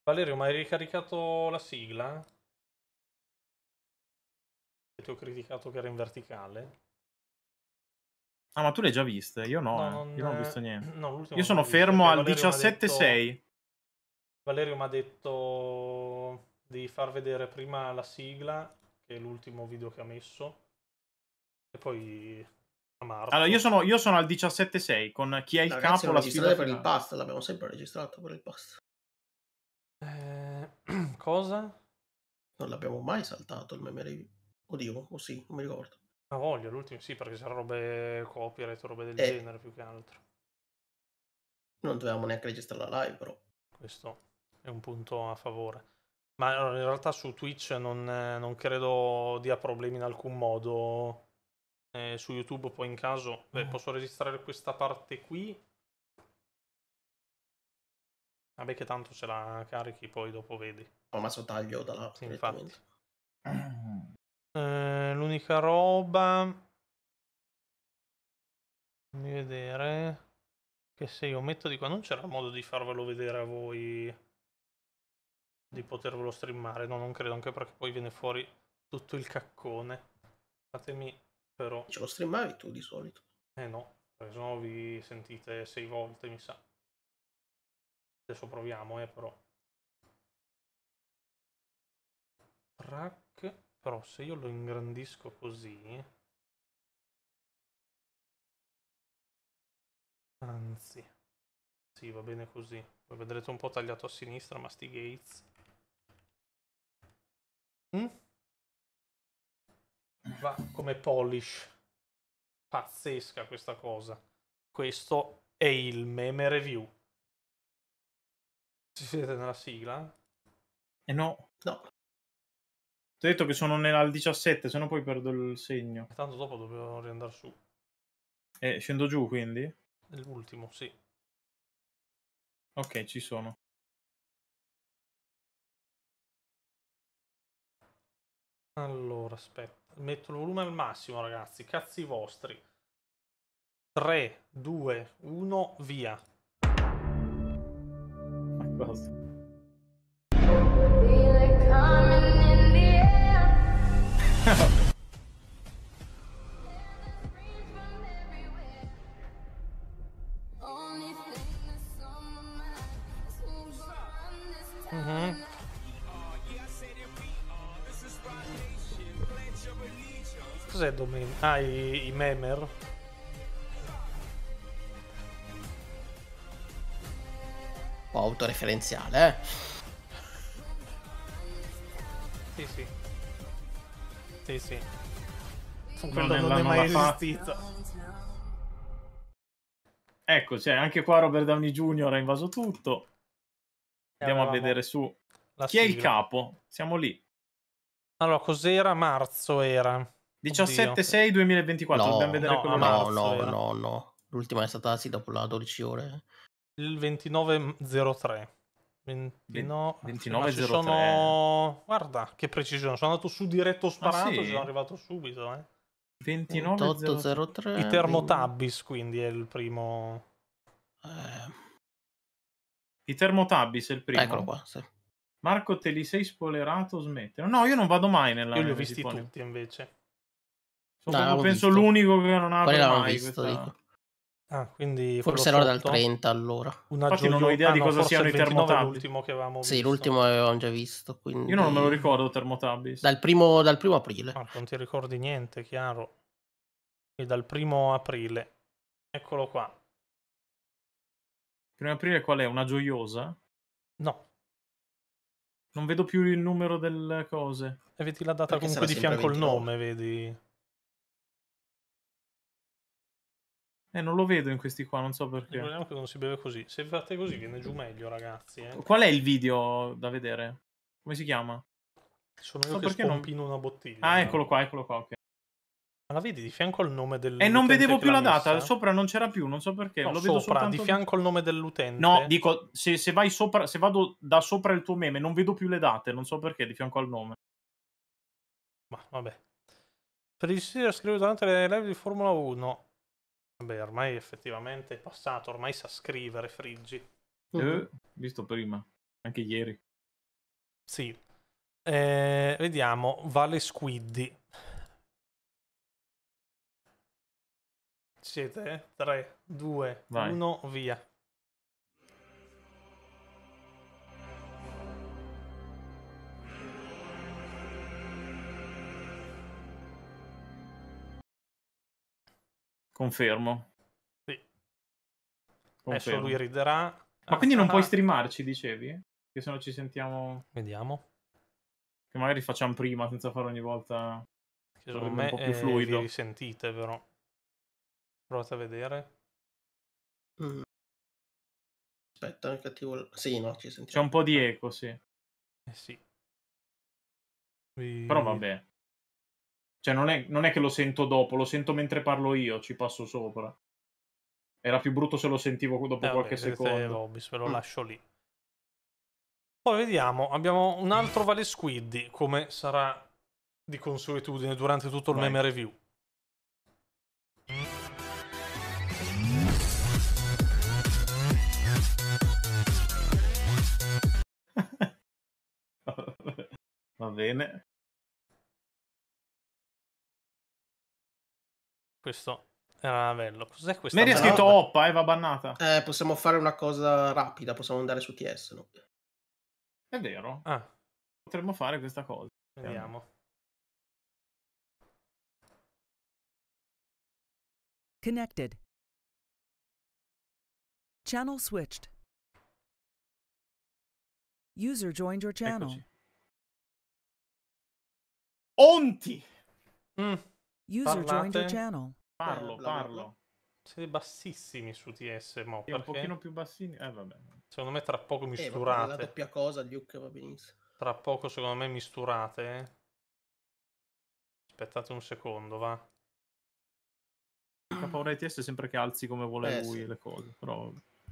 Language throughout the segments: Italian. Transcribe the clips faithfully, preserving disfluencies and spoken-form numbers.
Valerio, ma hai ricaricato la sigla? Ti ho criticato che era in verticale. Ah, ma tu l'hai già vista? Io no, No, eh. non, Io non ho visto niente. no, l'ultimo Io non sono l'ho visto, fermo perché al Valerio mi ha diciassette detto... sei. Valerio mi ha detto di far vedere prima la sigla, che è l'ultimo video che ha messo, e poi a marzo. Allora, io sono, io sono al diciassette sei con chi è il Ragazzi, capo, non la sfida registrate per il finale. bust, l'abbiamo sempre registrato per il bust. Eh, cosa? Non l'abbiamo mai saltato il meme review. Oddio, o sì, non mi ricordo. Ma voglio, l'ultimo sì, perché c'erano robe copyright, robe del Eh. genere più che altro. Non dovevamo neanche registrare la live, però. Questo è un punto a favore. Ma allora, in realtà su Twitch non, eh, non credo dia problemi in alcun modo. Eh, su YouTube poi in caso beh, posso registrare questa parte qui. Vabbè che tanto se la carichi poi dopo vedi. Ho messo taglio da là Sì, direttamente. Eh, l'unica roba... Fammi vedere... Che se io metto di qua non c'era modo di farvelo vedere a voi, di potervelo streamare. No, non credo, anche perché poi viene fuori tutto il caccone. Fatemi però... Ce lo streamavi tu di solito? Eh no, perché sennò vi sentite sei volte, mi sa. Adesso proviamo, eh, però. Track, però se io lo ingrandisco così... Anzi, sì, va bene così. Poi vedrete un po' tagliato a sinistra, ma sti Gates. Mm? Va come polish. Pazzesca questa cosa. Questo è il meme review. Ci siete nella sigla? Eh no. No. Ti ho detto che sono nel, al diciassette, se no poi perdo il segno. E tanto dopo dobbiamo riandare su. Eh, scendo giù quindi? L'ultimo, sì. Ok, ci sono. Allora, aspetta. Metto il volume al massimo, ragazzi. Cazzi vostri. tre, due, uno, via. Ma cosa? Mm-hmm. Cos'è domen... Ah, i, i memer? Po' autoreferenziale, eh. Sì, sì. Sì, sì. Non Quello è- non è non mai l'ha fa- esistito. Ecco, cioè, anche qua Robert Downey Junior ha invaso tutto. Andiamo a avevamo vedere su. la Chi è il sigla. capo? Siamo lì. Allora, cos'era? Marzo era. diciassette sei duemilaventiquattro, No, dobbiamo vedere no, quello a là. no, marzo no, era. no, no. L'ultima è stata sì dopo la dodici ore. Il ventinove zero tre. ventinove... ventinove Ma ci zero tre. sono... Guarda, che precisione. Sono andato su diretto sparato e sì? ci sono arrivato subito, eh. ventinove zero tre. ventotto zero tre. I Thermotabbies, quindi, è il primo... Eh, I Thermotabbies è il primo? eccolo qua, sì. Marco, te li sei spoilerato? Smettila. No, io non vado mai nella... Io li ho nelle visti tipo- tutti, invece. Sono No, proprio, l'avevo penso, visto. l'unico che non Quali apre l'hanno mai visto, questa... dico. Ah, quindi Forse quello ero dal sotto. trenta allora. Una Infatti non ho gioio... idea ah, di no, cosa forse siano il i ventinove è Thermotabbies. l'ultimo che avevamo Sì, visto. l'ultimo avevamo già visto, quindi... Io non me lo ricordo Thermotabbies. Dal primo, dal primo aprile. Ah, non ti ricordi niente, chiaro. E dal primo aprile. Eccolo qua. Primo aprile qual è? Una gioiosa? No. Non vedo più il numero delle cose. E vedi la data Perché comunque sarà di sempre fianco il ventinove. nome, vedi? Eh, non lo vedo in questi qua, non so perché. Ricordiamo che non si beve così. Se fate così viene giù meglio, ragazzi. Eh. Qual è il video da vedere? Come si chiama? Sono io So che perché non- spompino una bottiglia. Ah, eccolo qua, eccolo qua, ok. Ma la vedi di fianco al nome E dell'utente? non vedevo che più l'ha la data, messa? sopra non c'era più, non so perché. No, lo vedo sopra, soltanto di fianco al nome dell'utente. No, dico, se, se vai sopra, se vado da sopra il tuo meme, non vedo più le date, non so perché, di fianco al nome. Ma vabbè. Per il sito scrivo durante le live di Formula uno. Vabbè, ormai effettivamente è passato, ormai sa scrivere, Friggi. Eh, visto prima, anche ieri. Sì. Eh, vediamo, Vale Squiddy. Siete? tre, due, Vai. uno, via. Confermo. Sì. Confermo. Adesso lui riderà. Ma quindi non alzerà. puoi streamarci, dicevi? Che se no ci sentiamo... Vediamo. Che magari facciamo prima, senza fare ogni volta... Che secondo Sarebbe un me po' più eh, fluido. vi risentite, però. Provate a vedere. Mm. Aspetta, il cattivo... Sì, no, ci C'è sentiamo. un po' di eco, sì. Eh sì. Vi... Però vabbè. Cioè non è, non è che lo sento dopo, lo sento mentre parlo io, ci passo sopra. Era più brutto se lo sentivo dopo Eh, vabbè, qualche vedete secondo. l'Obis, ve lo Mm. lascio lì. Poi vediamo, abbiamo un altro Vale Squiddy, come sarà di consuetudine durante tutto il Vai. meme review. Va bene. Questo era bello. Cos'è questa Mary ha merda? scritto Oppa, eh, va bannata. Eh, possiamo fare una cosa rapida, possiamo andare su T S, no? È vero. Ah, Potremmo fare questa cosa. vediamo. Connected. Channel switched. User joined your channel. Eccoci. Onti! Mm, User joined your Parlate? channel. Parlo, Eh, bla, bla, parlo. bla. Siete bassissimi su T S, mo, È un perché pochino più bassini. Eh, vabbè. secondo me tra poco Eh, ma per la misturate. doppia cosa, Duke va benissimo. Tra poco secondo me misturate. eh. Aspettate un secondo, va. Fa paura di T S sempre che alzi come vuole Eh, lui sì. le cose. Però...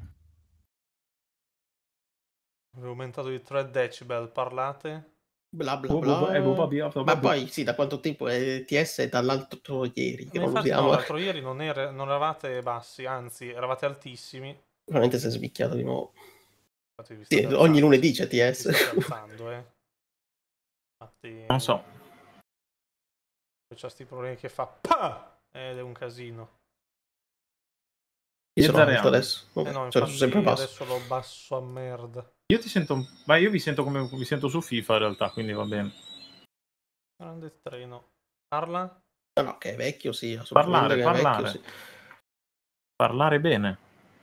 Avevo aumentato di tre decibel, parlate? Bla bla Oh, boh, eh, boh, bla. vabbè, vabbè, Ma vabbè. poi, sì, da quanto tempo è T S? È dall'altro ieri che Ma non lo infatti no, usiamo. l'altro ieri non, era- non eravate bassi, anzi eravate altissimi. Veramente si è svicchiato di nuovo. Infatti vi Sì, state ogni alzando, lunedì sì. c'è Vi T S. state alzando, eh. Infatti Non so. c'è questi problemi che fa pa! Ed è un casino. Io sono Piazza alto Reale. adesso. Eh Vabbè, no, cioè, sono infatti sempre basso. adesso lo basso a merda. Io ti sento... Ma io vi sento come mi sento su FIFA in realtà, quindi va bene. Grande treno. Parla? No, no, che è vecchio, sì, Parlare, assolutamente che è parlare. vecchio, sì. Parlare bene.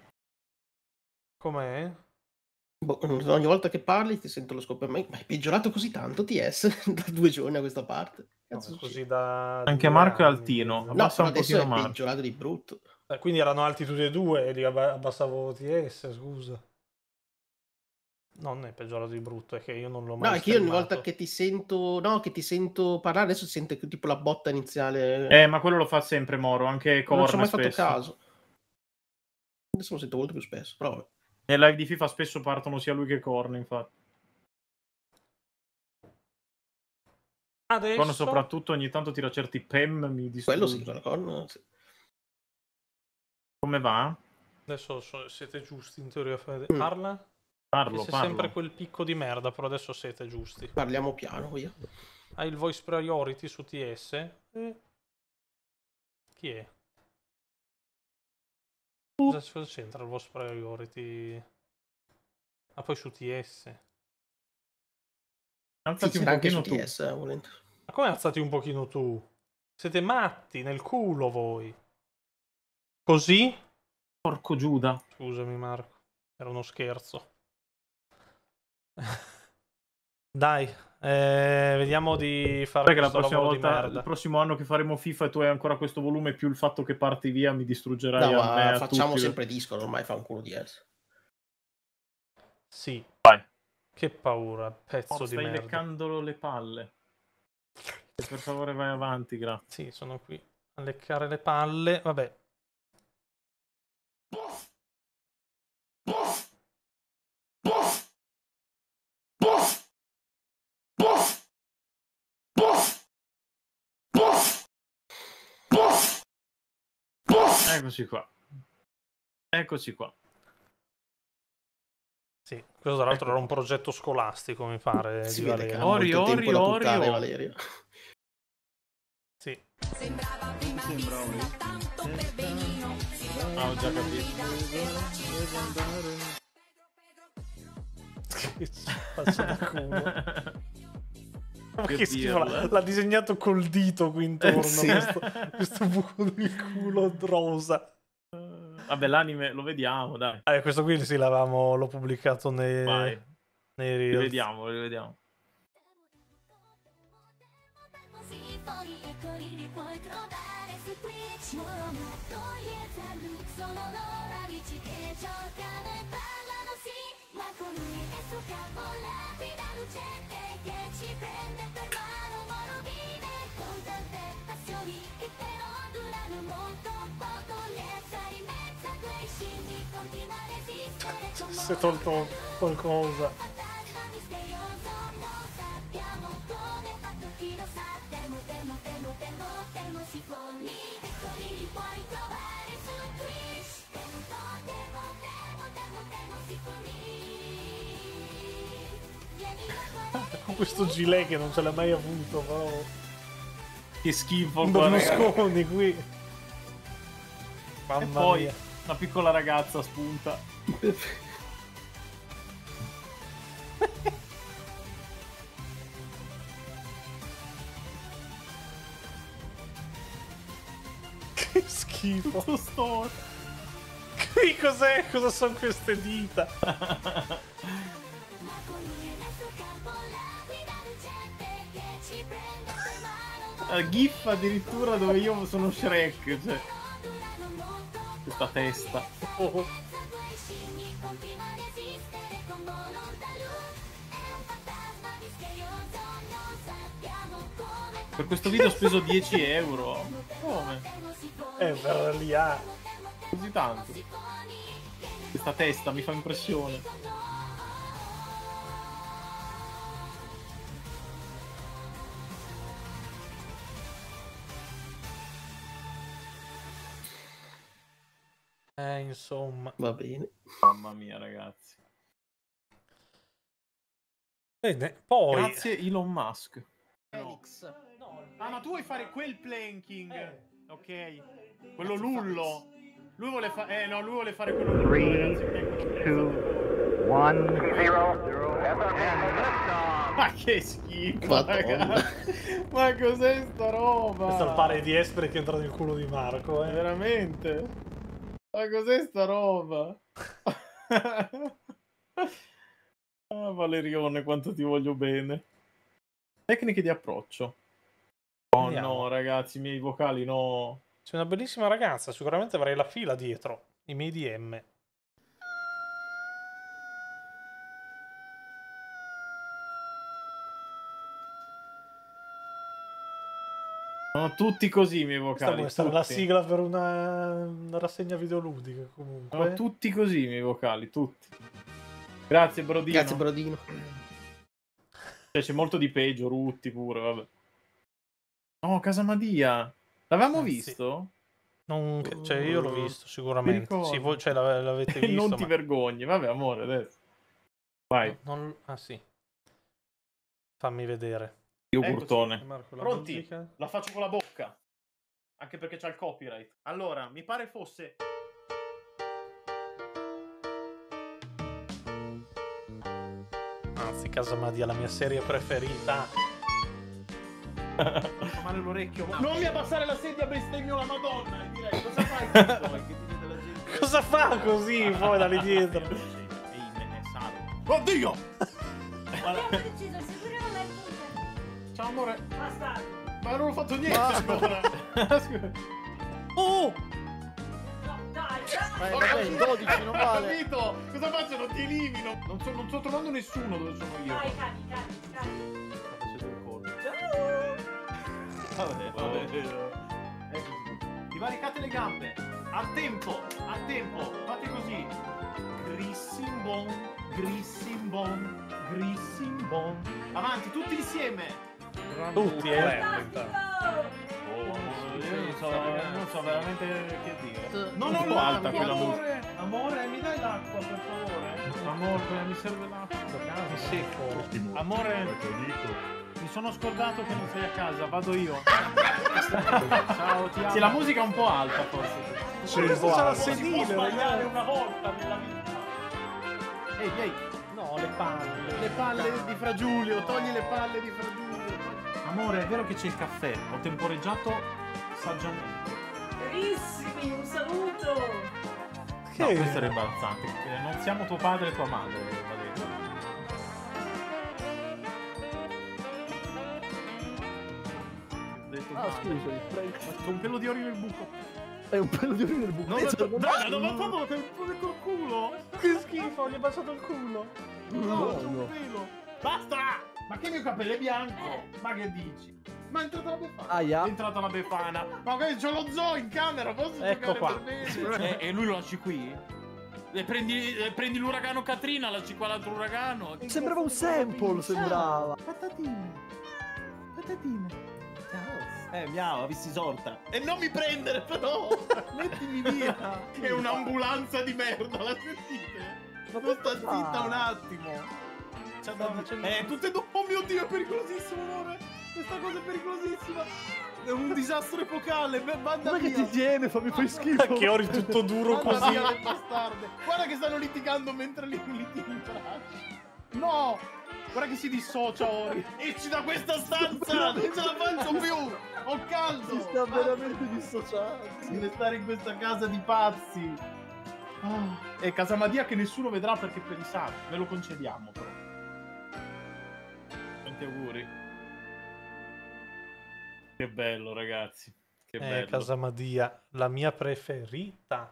Com'è? Boh, ogni volta che parli ti sento lo scoppio. Ma ma è peggiorato così tanto T S da due giorni a questa parte? No, Cazzo è così succede? da Anche due Marco è anni, altino. direi. No, Abbassa però un adesso pochino è Marco. peggiorato di brutto. Eh, quindi erano alti tutti e due e li abba- abbassavo T S, scusa. Non è peggiorato di brutto, è che io non l'ho mai No, è che io ogni volta streamato. che ti sento, no, che ti sento parlare, adesso si sente tipo la botta iniziale. Eh, ma quello lo fa sempre Moro, anche non ci ho Korn mai fatto spesso. caso. Adesso lo sento molto più spesso, però vabbè. Nel live di FIFA spesso partono sia lui che Korn, infatti. Adesso... Korn soprattutto ogni tanto tira certi pem, mi distrugge. Quello sì, quello con... sì. Come va? Adesso so- siete giusti in teoria. Fede. Mm. Parla? Parlo, Che c'è parlo. sempre quel picco di merda, però adesso siete giusti. Parliamo piano, via. Hai il voice priority su T S? Eh. Chi è? Cosa, cosa c'entra il voice priority? Ah, poi su T S. Sì, Alzati un c'era anche su pochino T tu. S, eh, volendo. Ma come alzati un pochino tu? Siete matti nel culo voi. Così? Porco Giuda. Scusami Marco, era uno scherzo. Dai, eh, vediamo di fare Sai che la questo prossima lavoro di volta, merda. il prossimo anno che faremo FIFA e tu hai ancora questo volume, più il fatto che parti via, mi distruggerai No, a me e ma a facciamo tutti. sempre Discord, ormai fa un culo di S. Sì. Vai. Che paura, pezzo Oh, di stai merda. leccando le palle. E per favore vai avanti, grazie. Sì, sono qui a leccare le palle. Vabbè. Eccoci qua. Eccoci qua. Sì, questo tra l'altro era un progetto scolastico, mi pare, Si di vede che ha Valerio. molto Ori, tempo da ori, buttare, ori. Valerio. Sì. Sembrava prima vista tanto per benino. Ah, ho già capito. Che faccia da culo. Che Che schifo, l'ha, pirla. l'ha disegnato col dito qui intorno, Sì. questo, questo buco del culo rosa. Vabbè, l'anime lo vediamo, dai. Eh, questo qui sì, l'avevamo l'ho pubblicato nei, Vai. nei Li Reels. vediamo, li vediamo. いこりにポイトダレスプリッチもとりえたるそのローラビチ形状がねバラのシーマコルニエスカボラビダルチェテケチプレンデペマロモロビネコンタテパショリイテロドラルモントポトレサリメッツァクイシニコンティナレシステレコモ Si è tolto qualcosa. Con questo gilet che non ce l'ha mai avuto, però. Che schifo qua, raga. Berlusconi qui. E Mamma poi mia. una piccola ragazza spunta. Che schifo. Tutto sto... Qui cos'è? Cosa sono queste dita? Uh, GIF addirittura dove io sono Shrek, cioè. Questa testa. Oh. Per questo video ho speso dieci euro. Come? Eh, per lì ah. Così tanto. Questa testa mi fa impressione. Eh, insomma. Va bene. Mamma mia, ragazzi. Bene, poi... Grazie Elon Musk. Felix. Ah, ma tu vuoi fare quel planking? Ok. Quello lullo. Lui vuole fare... Eh, no, lui vuole fare quello lullo, ragazzi. two, one, zero, zero, Ma che schifo, Madonna. raga. Ma cos'è sta roba? Questo è il pare di Espere che entra nel culo di Marco, eh. Veramente? Ma cos'è sta roba? Ah, Valerione, quanto ti voglio bene. Tecniche di approccio. Oh Andiamo. no, ragazzi, i miei vocali no. C'è una bellissima ragazza, sicuramente avrei la fila dietro. I miei D M. Sono tutti così i miei Questa vocali. può essere la tutti. sigla per una, una rassegna videoludica, comunque. Sono tutti così i miei vocali, tutti. Grazie, Brodino. Grazie, Brodino. Cioè, c'è molto di peggio, Rutti pure, vabbè. No, Casamadia. L'avevamo Eh, sì. visto? Non che- cioè, io l'ho visto Mi sicuramente. ricordo. Sì, voi cioè, l'ave- l'avete visto. Non ti ma- vergogni. Vabbè, amore, adesso. Vai. no, non- Ah, sì. Fammi vedere. Yogurtone. Marco, la Pronti? musica? La faccio con la bocca. Anche perché c'ha il copyright. Allora, mi pare fosse... Anzi, Casamadia, la mia serie preferita. Fa male l'orecchio. Non mi abbassare la sedia, bestemmio la Madonna. E direi, cosa fai? Che ti vede la gente? Cosa fa così poi da lì dietro? Ehi, me è sano. Oddio! Guarda- Ciao amore. Ma non ho fatto niente ancora. Scusa. Oh! Ma Ho vabbè, il dodici non Ho vale. capito! Cosa faccio? Non ti elimino! Non, so- non sto trovando nessuno dove sono io. Dai, cani, cani, cani. Vabbè, vabbè. Eccoci. Divaricate le gambe. Al tempo, al tempo. Fate così. Grissimbon, grissimbon, grissimbon. Avanti, tutti insieme. Tutti, eh. Io non so, non so veramente che dire. Non Non ho ho alta l'acqua, quella amore. Amore, mi dai l'acqua per favore? Amore, mi serve l'acqua. Mi secco. Amore, mi sono scordato che non sei a casa, vado io. Ciao, ti amo. Sì, la musica è un po' alta forse. Sì, questo c'ha la Si può sedile, sbagliare ragazzi. una volta nella vita. Ehi, ehi. No, le palle. Le palle di Fra Giulio, togli le palle di Fra Giulio. Amore, è vero che c'è il caffè, ho temporeggiato saggiamente. Carissimi, un saluto! No, questo era imbarazzante, perché non siamo tuo padre e tua madre, va detto. Ho detto Ah, male. scusami, Frank. Ma c'ho un pelo di ori nel buco. È un pelo di orina nel buco. Non Detto, ho non- non ho fatto tempo col culo. Che schifo, gli è passato il culo. No, No, c'ho no. un pelo. Basta! Ma che mio capello è bianco? Ma che dici? Ma è entrata la befana. Aia. È entrata la befana. Ma che c'ho lo zoo in camera, posso Ecco giocare qua. per bene? E, e lui lo lasci qui? E prendi, e prendi l'uragano Katrina, lasci qua l'altro uragano. Sembrava un sample, sembrava. Patatine. Patatine. Ciao. Eh, miau, avessi sorta. E non mi prendere, però! Mettimi via! È un'ambulanza di merda, la sentite? Ma tu sta zitta un attimo! C'ha da Eh, tutte e due. Oh mio Dio, è pericolosissimo, amore! Questa cosa è pericolosissima! È un disastro epocale! Beh, manda Ma che via! ti tiene? Fammi fai schifo. Che ori tutto duro Manda così. via le bastarde! Guarda che stanno litigando mentre li litigano in braccio! No! Guarda che si dissocia Ori! Esci da questa stanza! Non ce la faccio più! Ho caldo! Si sta veramente dissociando. Si deve stare in questa casa di pazzi! Ah, è casa Madia che nessuno vedrà perché per i sani. Ve lo concediamo però. Tanti auguri. Che bello ragazzi. Che Eh, bello. Casa Madia, la mia preferita.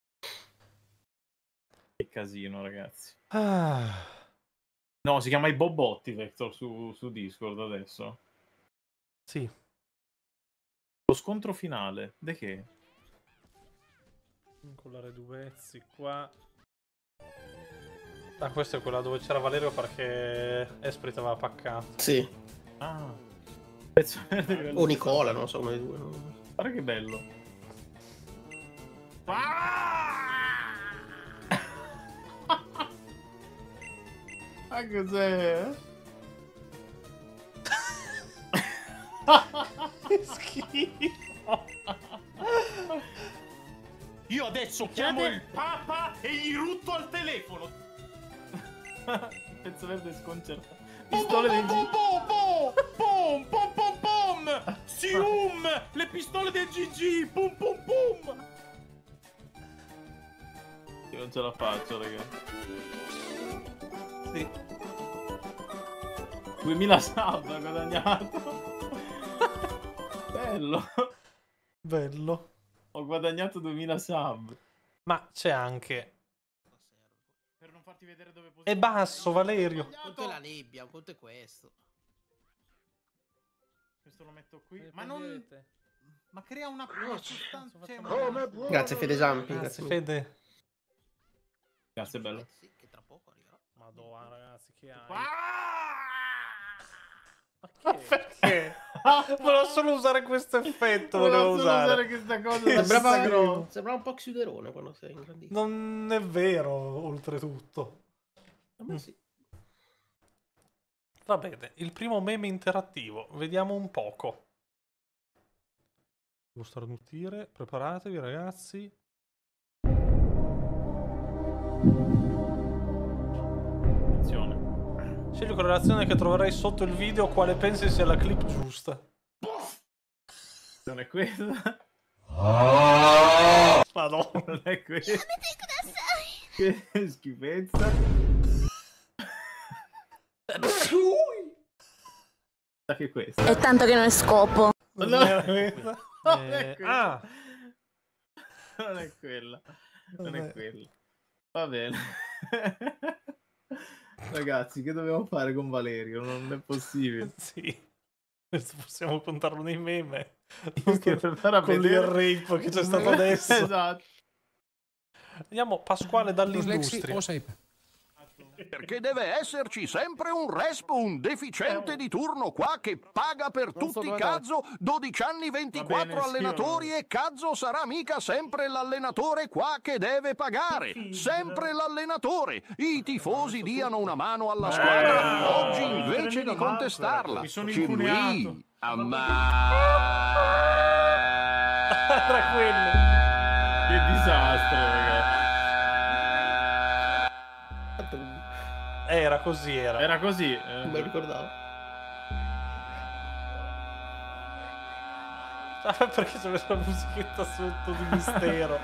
Che casino ragazzi. Ah. No, si chiama i Bobotti Vector su, su Discord adesso. Sì. Lo scontro finale. De che? Incollare due pezzi qua. Ah, questa è quella dove c'era Valerio perché Esprit aveva paccato. Sì. Ah. Pezzo verde che- O Nicola, non so come i due. no? Guarda che bello. Ma cos'è? Che schifo. Io adesso chiamo il Papa e gli rutto al telefono. Pezzo verde sconcertato. Pistole del G G. Pom pom pom pom. Sium. Le pistole del G G. Pum pum pum. Io non ce la faccio, ragazzi. Sì. duemila sub ha guadagnato. Bello. Bello. Ho guadagnato duemila sub. Ma c'è anche... Per non farti vedere dove posso... È basso, Valerio. Un conto è la nebbia, un conto è questo. Questo lo metto qui. Ma non... Ma crea una... una sostanza... cioè, Come una- Grazie Fede Zampi. Grazie, Grazie mille. Fede. Grazie, bello. Sì, che tra poco arriverà. Madonna, ragazzi, che hai? Ah! Perché? Volevo solo usare questo effetto. Volevo Volevo solo usare. usare questa cosa da Sembrava, Instagram. sembrava un po' chiuderone quando sei ingrandito. Non è vero, oltretutto. A me sì. Va bene, il primo meme interattivo. Vediamo un poco. Devo starnutire. Preparatevi, ragazzi. Attenzione. Scegli con la relazione che troverai sotto il video quale pensi sia la clip giusta. Non è questa. Madonna. Non è questa. Che schifezza. Sa che è questa. È tanto che non scopo. Non No. era questa? Non è Eh, quella. ah, Non è quella. Non Vabbè. è quella. Va bene. Ragazzi, che dobbiamo fare con Valerio? Non è possibile. sì. Questo possiamo contarlo nei meme. Che per fare a Con il vedere- rape che c'è stato adesso. Esatto. Vediamo Pasquale dall'industria. o sape? Perché deve esserci sempre un resp, un deficiente di turno qua che paga per Non so tutti dove Cazzo, dodici anni, ventiquattro Va bene, sì, allenatori ma- e Cazzo sarà mica sempre l'allenatore qua che deve pagare. Sempre l'allenatore. I tifosi diano una mano alla squadra oggi invece di contestarla. Mi sono Che incuneato. lui amma... Era quello. Che disastro, ragazzi. Eh, Era così, era. Era così. eh. Non me lo ricordavo. Ah, perché c'è questa musichetta sotto di mistero.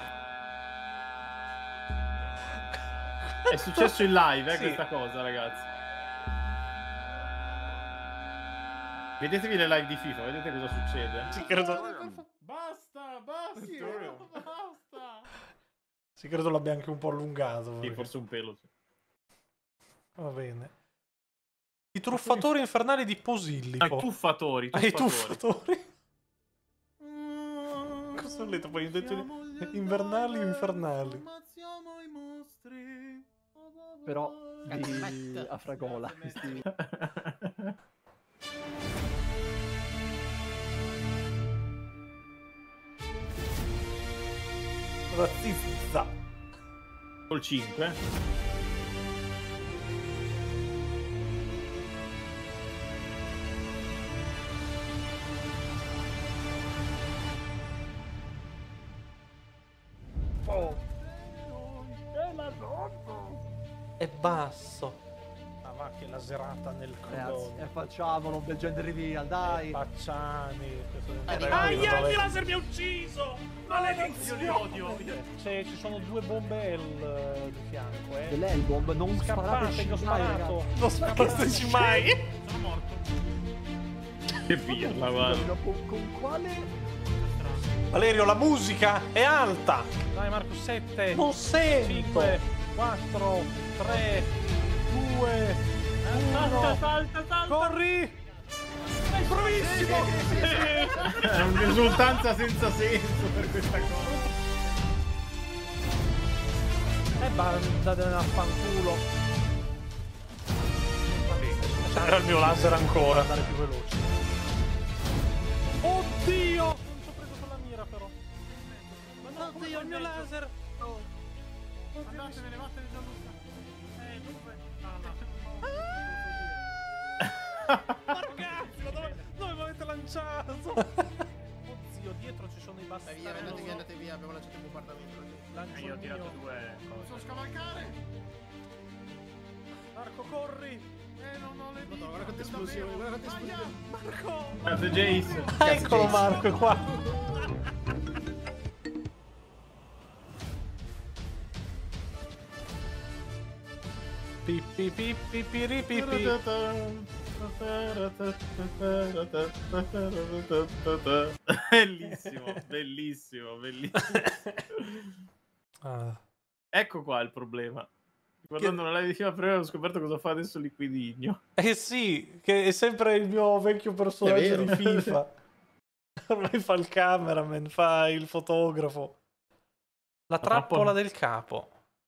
È successo in live, eh, Sì. questa cosa, ragazzi. Vedetevi le live di FIFA, vedete cosa succede. Sì, credo, Basta, basta, basta. sì, credo l'abbia anche un po' allungato. Sì, perché- forse un pelo. Sì. Va bene. I truffatori infernali di Ah, i Posillipo. tuffatori. Ah, i tuffatori. tuffatori. Cosa ho letto? Poi ho detto invernali o infernali. Però di a fragola. questi- Razzista. Col cinque. Oh. È basso. Ma va che laserata nel Ragazzi, codone. e facciamolo un bel gender reveal, dai. Pacciani. Aia, il laser mi ha ucciso! Maledizione! Io li odio. C'è- ci sono due bombe L di fianco, eh. Dell'Elbomb, non Scappate, sparate, che ho mai, sparato. ragazzi. Non sparateci mai. Sono morto. Che pirla, guarda. Con, con quale... Valerio, la musica è alta. Dai Marco, sette. Non sento. cinque, quattro, tre, due, uno. Salta, salta. Corri. Sei bravissimo. È un'esultanza senza senso per questa cosa. E andatene a fanculo. Va bene. Era il mio laser ancora. Andare più veloce. Oddio! Non ci ho preso con la mira però. Ma no, oddio, il mio laser! Andatevene, vattene già Eh, dove? Ma ragazzi, ma dove, dove mi avete lanciato? Oddio, dietro ci sono i bastardi. Via, andate via, andate via, abbiamo lanciato il bombardamento. Lancio Io ho il tirato mio. due Posso cose. scavalcare? Marco, corri! Eh, non ho le Madonna, guarda quante esplosioni, guarda quante esplosioni. Marco! Grazie, Jace. Ah, eccolo Marco, è qua. Pippi pippi piri pippi. Bellissimo, bellissimo, bellissimo. Ah. Ecco qua il problema. Guardando la live di FIFA prima ho scoperto cosa fa adesso Liquidigno. Eh sì, che è sempre il mio vecchio personaggio È di vero. FIFA. Ormai fa il cameraman, fa il fotografo. La trappola del capo.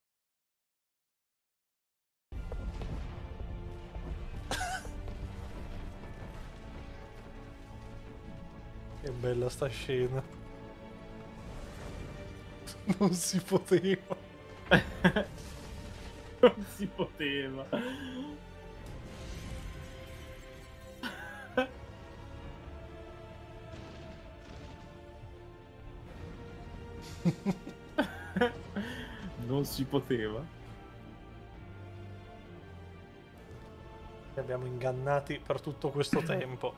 Che bella sta scena. Non si poteva. Non si poteva. Non si poteva. Li abbiamo ingannati per tutto questo tempo.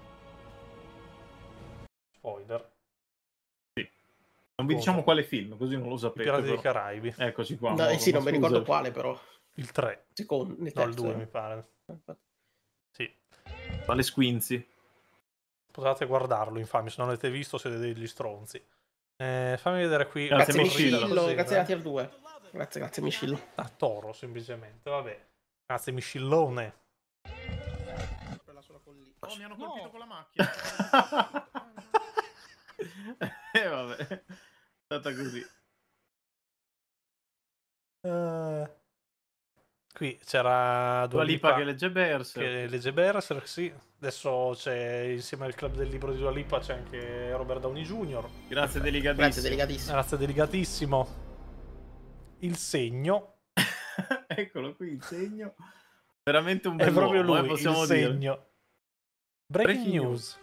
Spoiler. Non vi diciamo quale film, così non lo I sapete. Pirati dei però. Caraibi. Eccoci qua. No, eh Moro, sì, ma non mi scusa. ricordo quale però. Il tre. Secondo, nel No, il terzo, due eh. mi pare. Sì. Vale Squinzi. Potete guardarlo, infami, se non l'avete visto siete degli stronzi. Eh, fammi vedere qui. Grazie, Grazie Mischillo. Mischillo, Così, grazie eh. a Tier due. Grazie, grazie Mischillo. Ah, Toro, semplicemente, vabbè. Grazie, Mischillone. Oh, mi hanno colpito con la macchina. E vabbè. È stata così. Eh, Qui c'era Dua Lipa che legge Berserk. Che legge Berserk, sì. Adesso c'è, insieme al club del libro di Dua Lipa, c'è anche Robert Downey junior Grazie, deligatissimo. Grazie, deligatissimo. Grazie, deligatissimo. Il segno. Eccolo qui, il segno. Veramente un È bel proprio uomo, lui, eh, possiamo il dire. segno. Breaking, Breaking news.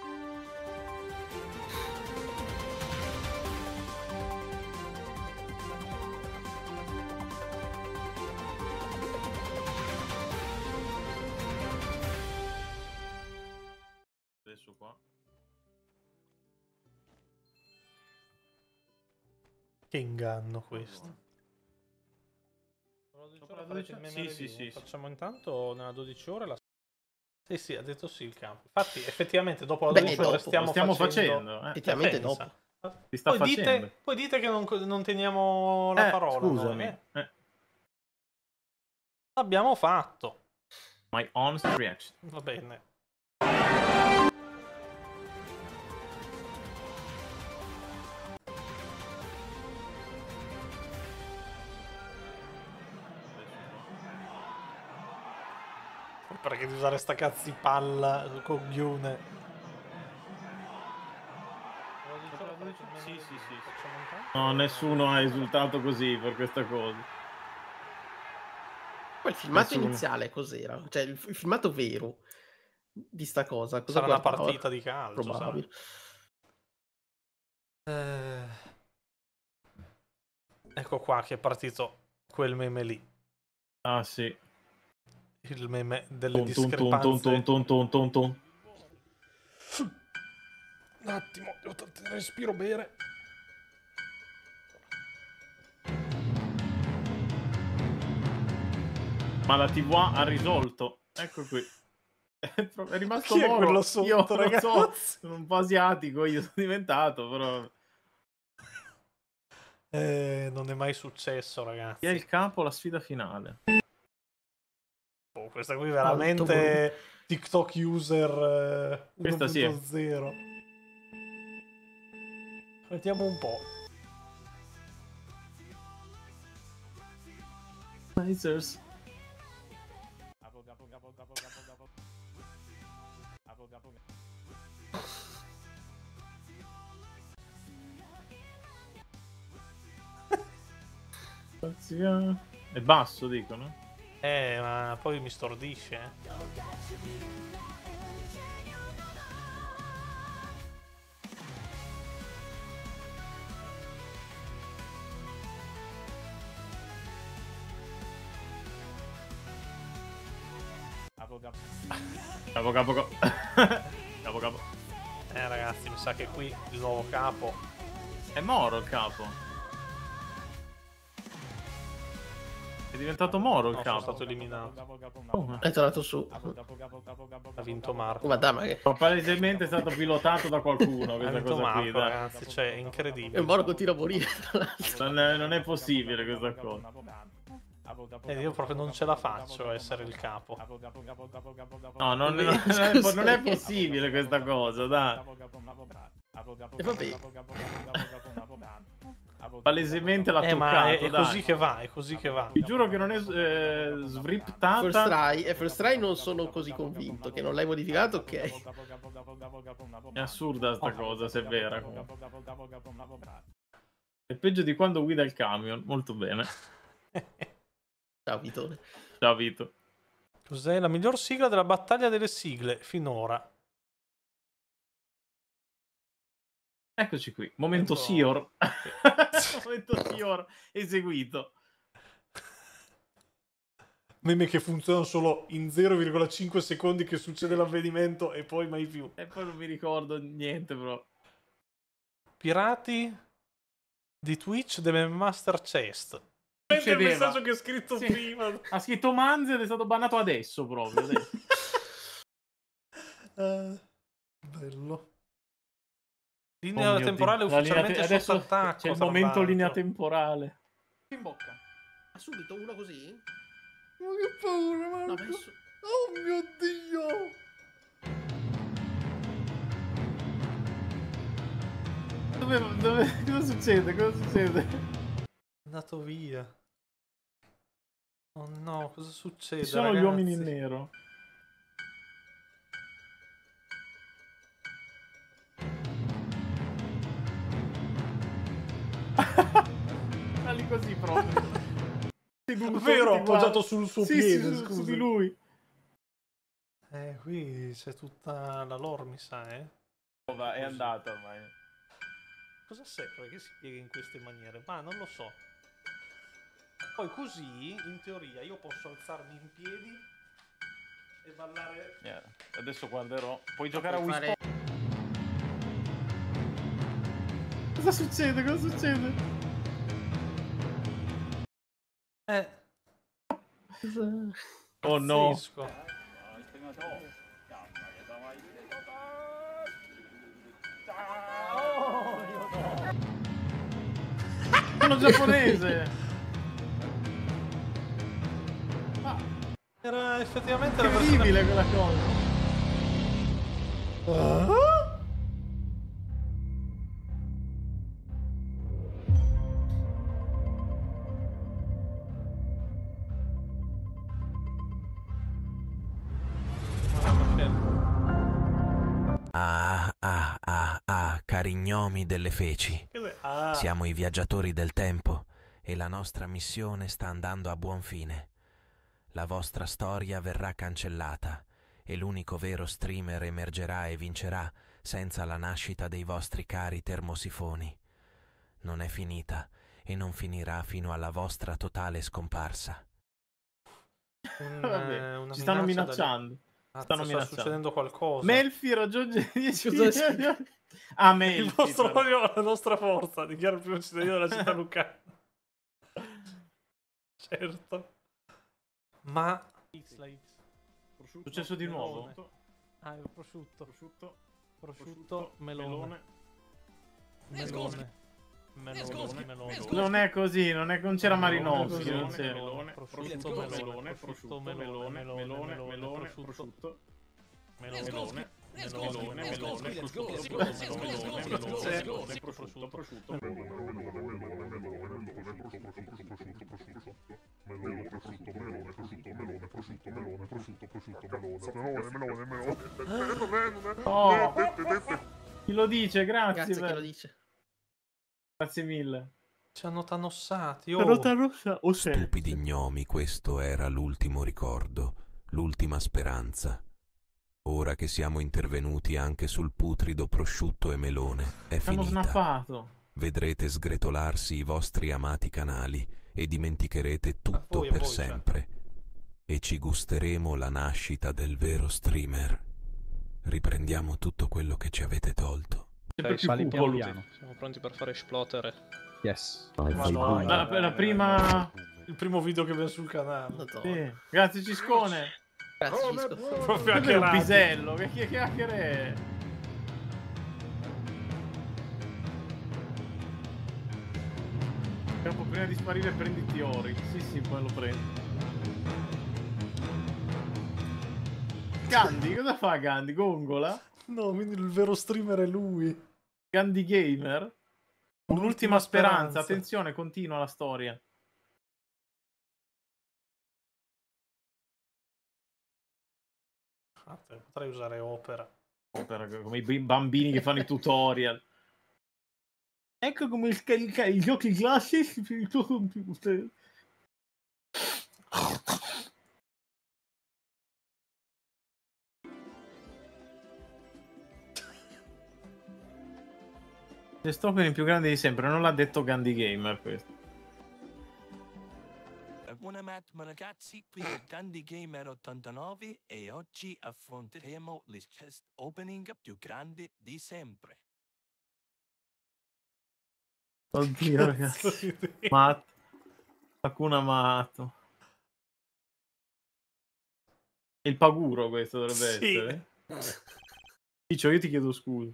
Adesso qua. Che inganno questo. Sopra la dodici? Sì, sì, sì. Facciamo intanto nella dodici ore la... Sì, sì, ha detto sì il campo. Infatti, effettivamente, dopo la Beh, dodici dopo, ore stiamo, lo stiamo facendo... facendo, eh. Effettivamente Pensa. dopo. Si sta Poi facendo. dite, poi dite che non, non teniamo la Eh, parola. scusami. noi, eh. Eh. L'abbiamo fatto. My honest reaction. Va bene. Perché di usare sta cazzo di palla coglione. Sì, sì, sì. No, nessuno ha esultato così per questa cosa. Poi il filmato Nessuno. iniziale cos'era? Cioè il, il filmato vero di sta cosa? Cosa Sarà una guardavo? partita di calcio, Probabile. Eh... Ecco qua che è partito quel meme lì. Ah, sì. Il meme delle Ton, ton, ton, discrepanze. ton, ton, ton, ton, ton. Un attimo, devo trattenere respiro, bere. Ma la tivù ha risolto. Ecco qui. È pro- è rimasto Chi è Moro. quello sotto, Io lo ragazzi? so, sono un po' asiatico, io sono diventato, però... Eh, non è mai successo, ragazzi. Chi è il capo? La sfida finale. Oh, questa qui veramente TikTok user eh, Questa sì è. uno punto zero. Mettiamo un po'. Lasers. È basso, dicono. Eh, ma poi mi stordisce. eh. Capo capo capo. Capo capo. Eh, ragazzi, mi sa che qui il nuovo capo. È Moro il capo. È diventato Moro il No, capo. sono stato eliminato. Oh, È tornato su. Ha vinto Marco. Ma dai, ma che... ma palesemente è stato pilotato da qualcuno Ha questa vinto cosa qui, Marco, dai. ragazzi. Cioè, è E incredibile. Moro continua a morire, tra l'altro. Non è, non è possibile questa cosa. Eh, io proprio non ce la faccio a essere il capo. No, non, non, è, non è possibile questa cosa, dai. E vabbè. Palesemente l'ha Eh, ma toccato, è, è dai. così che va, è così che va. Ti giuro che non è eh, First svriptata. try e first try non sono così convinto che non l'hai modificato, ok. È assurda sta cosa, se è vera. È peggio di quando guida il camion, molto bene. Ciao Vitone. Ciao Vito. Cos'è la miglior sigla della battaglia delle sigle finora? Eccoci qui, momento Ecco. Sior. Momento Sior eseguito. Meme che funzionano solo in zero virgola cinque secondi che succede l'avvenimento e poi mai più. E poi non mi ricordo niente, però. Pirati di Twitch deve Master Chest. Il Succedeva. messaggio che ho scritto Sì. prima. Ha scritto Manzi ed è stato bannato adesso proprio. adesso. Eh, bello. Oh Linea mio temporale Dio. La linea ufficialmente te- sotto adesso attacco. c'è il tra momento l'altro. linea temporale. In bocca. Ma subito uno così? Ma che paura, No, Marco. adesso... Oh mio Dio. Dove, dove, cosa succede? Cosa succede? È andato via. Oh no, cosa succede? Ci sono ragazzi? gli uomini in nero. Sta lì così proprio. Seduto, Vero, ti guarda. appoggiato sul suo Sì, piede, sì, su, scusa. su di lui. Eh, qui c'è tutta la lore, mi sa, eh. È andata ormai. Cosa serve che si piega in queste maniere? Ma non lo so. Poi così, in teoria, io posso alzarmi in piedi e ballare... Yeah. Adesso guarderò. Puoi giocare a Wii fare- Sport? Cosa succede? Cosa succede? Eh, Oh no. pazzesco. Sono giapponese. Ma Era effettivamente la versione... incredibile quella cosa. Ah, ah, ah, ah, cari gnomi delle feci. Ah, Siamo i viaggiatori del tempo e la nostra missione sta andando a buon fine. La vostra storia verrà cancellata e l'unico vero streamer emergerà e vincerà senza la nascita dei vostri cari termosifoni. Non è finita e non finirà fino alla vostra totale scomparsa. un, Vabbè, eh, una ci stanno minaccia da- minacciando. Cazzo, Stanno sta minacciando. succedendo qualcosa. Melfi raggiunge dieci. Cosa- Ah, Melfi. Il vostro però. odio alla nostra forza, dichiara il primo cittadino della città lucana. Certo. Ma... X, la X. Successo di nuovo. Ah, il prosciutto. Prosciutto. Prosciutto, melone. Melone. Melone. Melone. Melone. Non è così, non, è, non c'era Marinowski, non Melone, c'era. melone, prosciutto, melone, prosciutto, melone, melone, melone, prosciutto. Melone, melone, melone, melone, prosciutto, melone, prosciutto, prosciutto. Oh, chi lo dice? Grazie. Grazie che per- lo dice. Grazie mille. Ci hanno tanossati, Però oh. Tarossa o se. Stupidi gnomi, questo era l'ultimo ricordo, l'ultima speranza. Ora che siamo intervenuti anche sul putrido prosciutto e melone, è Hanno finita. snappato. Vedrete sgretolarsi i vostri amati canali e dimenticherete tutto voi, a per voi, cioè. sempre. E ci gusteremo la nascita del vero streamer. Riprendiamo tutto quello che ci avete tolto. Sempre più sali piano cupo, piano. Siamo pronti per fare esplodere. Yes. La, la prima. Il primo video che abbiamo sul canale. Madonna. Sì. Grazie Ciscone. Grazie, Cisco. Proprio Che bello hackerati. pisello, che che chiacchiere è? Dopo prima di sparire prenditi ori. Sì, sì, poi lo prendi. Gandhi, cosa fa Gandhi? Gongola? No, quindi il vero streamer è lui. Gandhi Gamer? Un'ultima speranza. Attenzione, continua la storia. Ah, potrei usare Opera. Opera, come i bambini che fanno i tutorial. Ecco come scaricare i giochi classici per il tuo computer. L'estropene più grande di sempre, non l'ha detto Gandhi Gamer questo. Buon mattino ragazzi, qui è Gandhi Gamer ottantanove e oggi affronteremo le chest opening più grandi di sempre. Oddio ragazzi. Matto. Qualcuno amato. Il paguro questo dovrebbe Sì. essere. Ciccio, io ti chiedo scusa.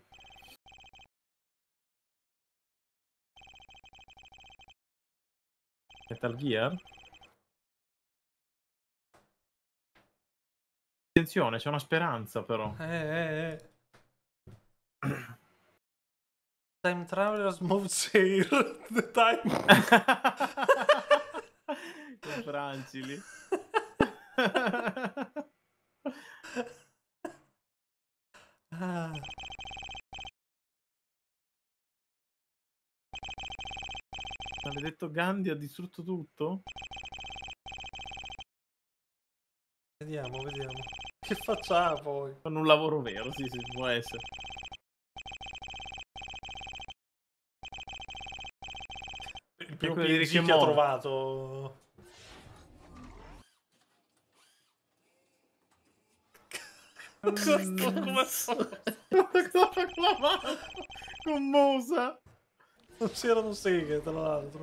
Metal Gear? Attenzione, c'è una speranza però. Eh, eh, eh. Time Traveler's Move Share. The time. Con Francili. Ah. Maledetto Gandhi ha distrutto tutto? Vediamo, vediamo. Che facciamo poi? Fanno un lavoro vero, sì, sì, può essere. Il primo quello di P N G Rick e che ha Morty. trovato. Questo come sono? Cosa fa con la mano? Commosa. Non c'erano seghe, tra l'altro.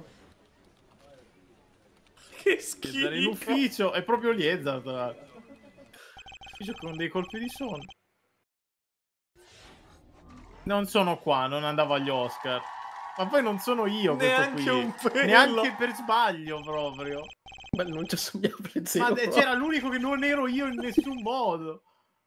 Che schifo. Stare in ufficio, è proprio Liezza, tra l'altro. Ufficio con dei colpi di sonno. Non sono qua, non andavo agli Oscar. Ma poi non sono io questo Neanche qui. un pelo. Neanche per sbaglio proprio. Beh, non ci assomiglia per zero. Ma però. c'era l'unico che non ero io in nessun modo.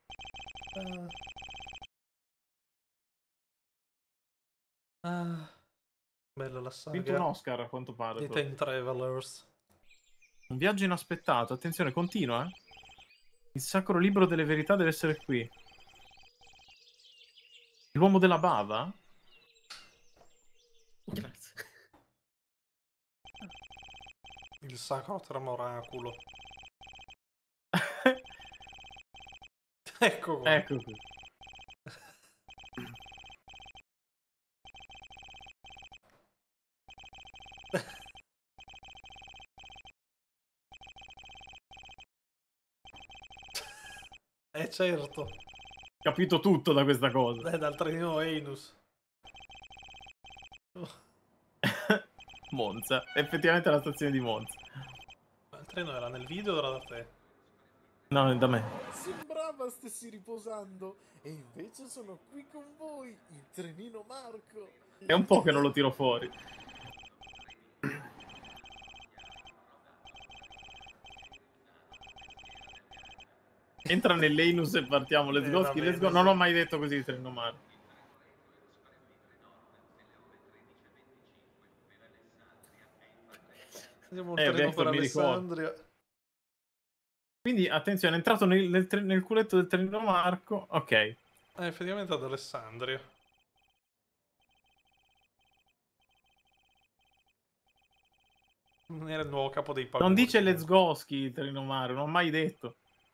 Ah. Bella la saga. Ha vinto un Oscar, a quanto pare. Di proprio. Time Travelers. Un viaggio inaspettato. Attenzione, continua. Eh? Il sacro libro delle verità deve essere qui. L'uomo della bava? Grazie. Il sacro tremoraculo. Ecco qua. Ecco qui. Eh certo. Capito tutto da questa cosa. Dai, dal trenino Einus. Monza. Effettivamente è la stazione di Monza. Ma il treno era nel video o era da te? No, è da me. Sembrava stessi riposando e invece sono qui con voi, il trenino Marco. È un po' che non lo tiro fuori. Entra nell'Einus e partiamo. Let's go, ski, let's go. Non ho mai detto così il treno Marco. Andiamo un Eh, treno Vector, per mi ricordo. Alessandria. Quindi, attenzione, è entrato nel, nel, tre- nel culetto del trenino Marco. Ok. Eh, effettivamente ad Alessandria. Non era il nuovo capo dei paguri. Non dice let's go, ski, il trenino Marco. Non ho mai detto.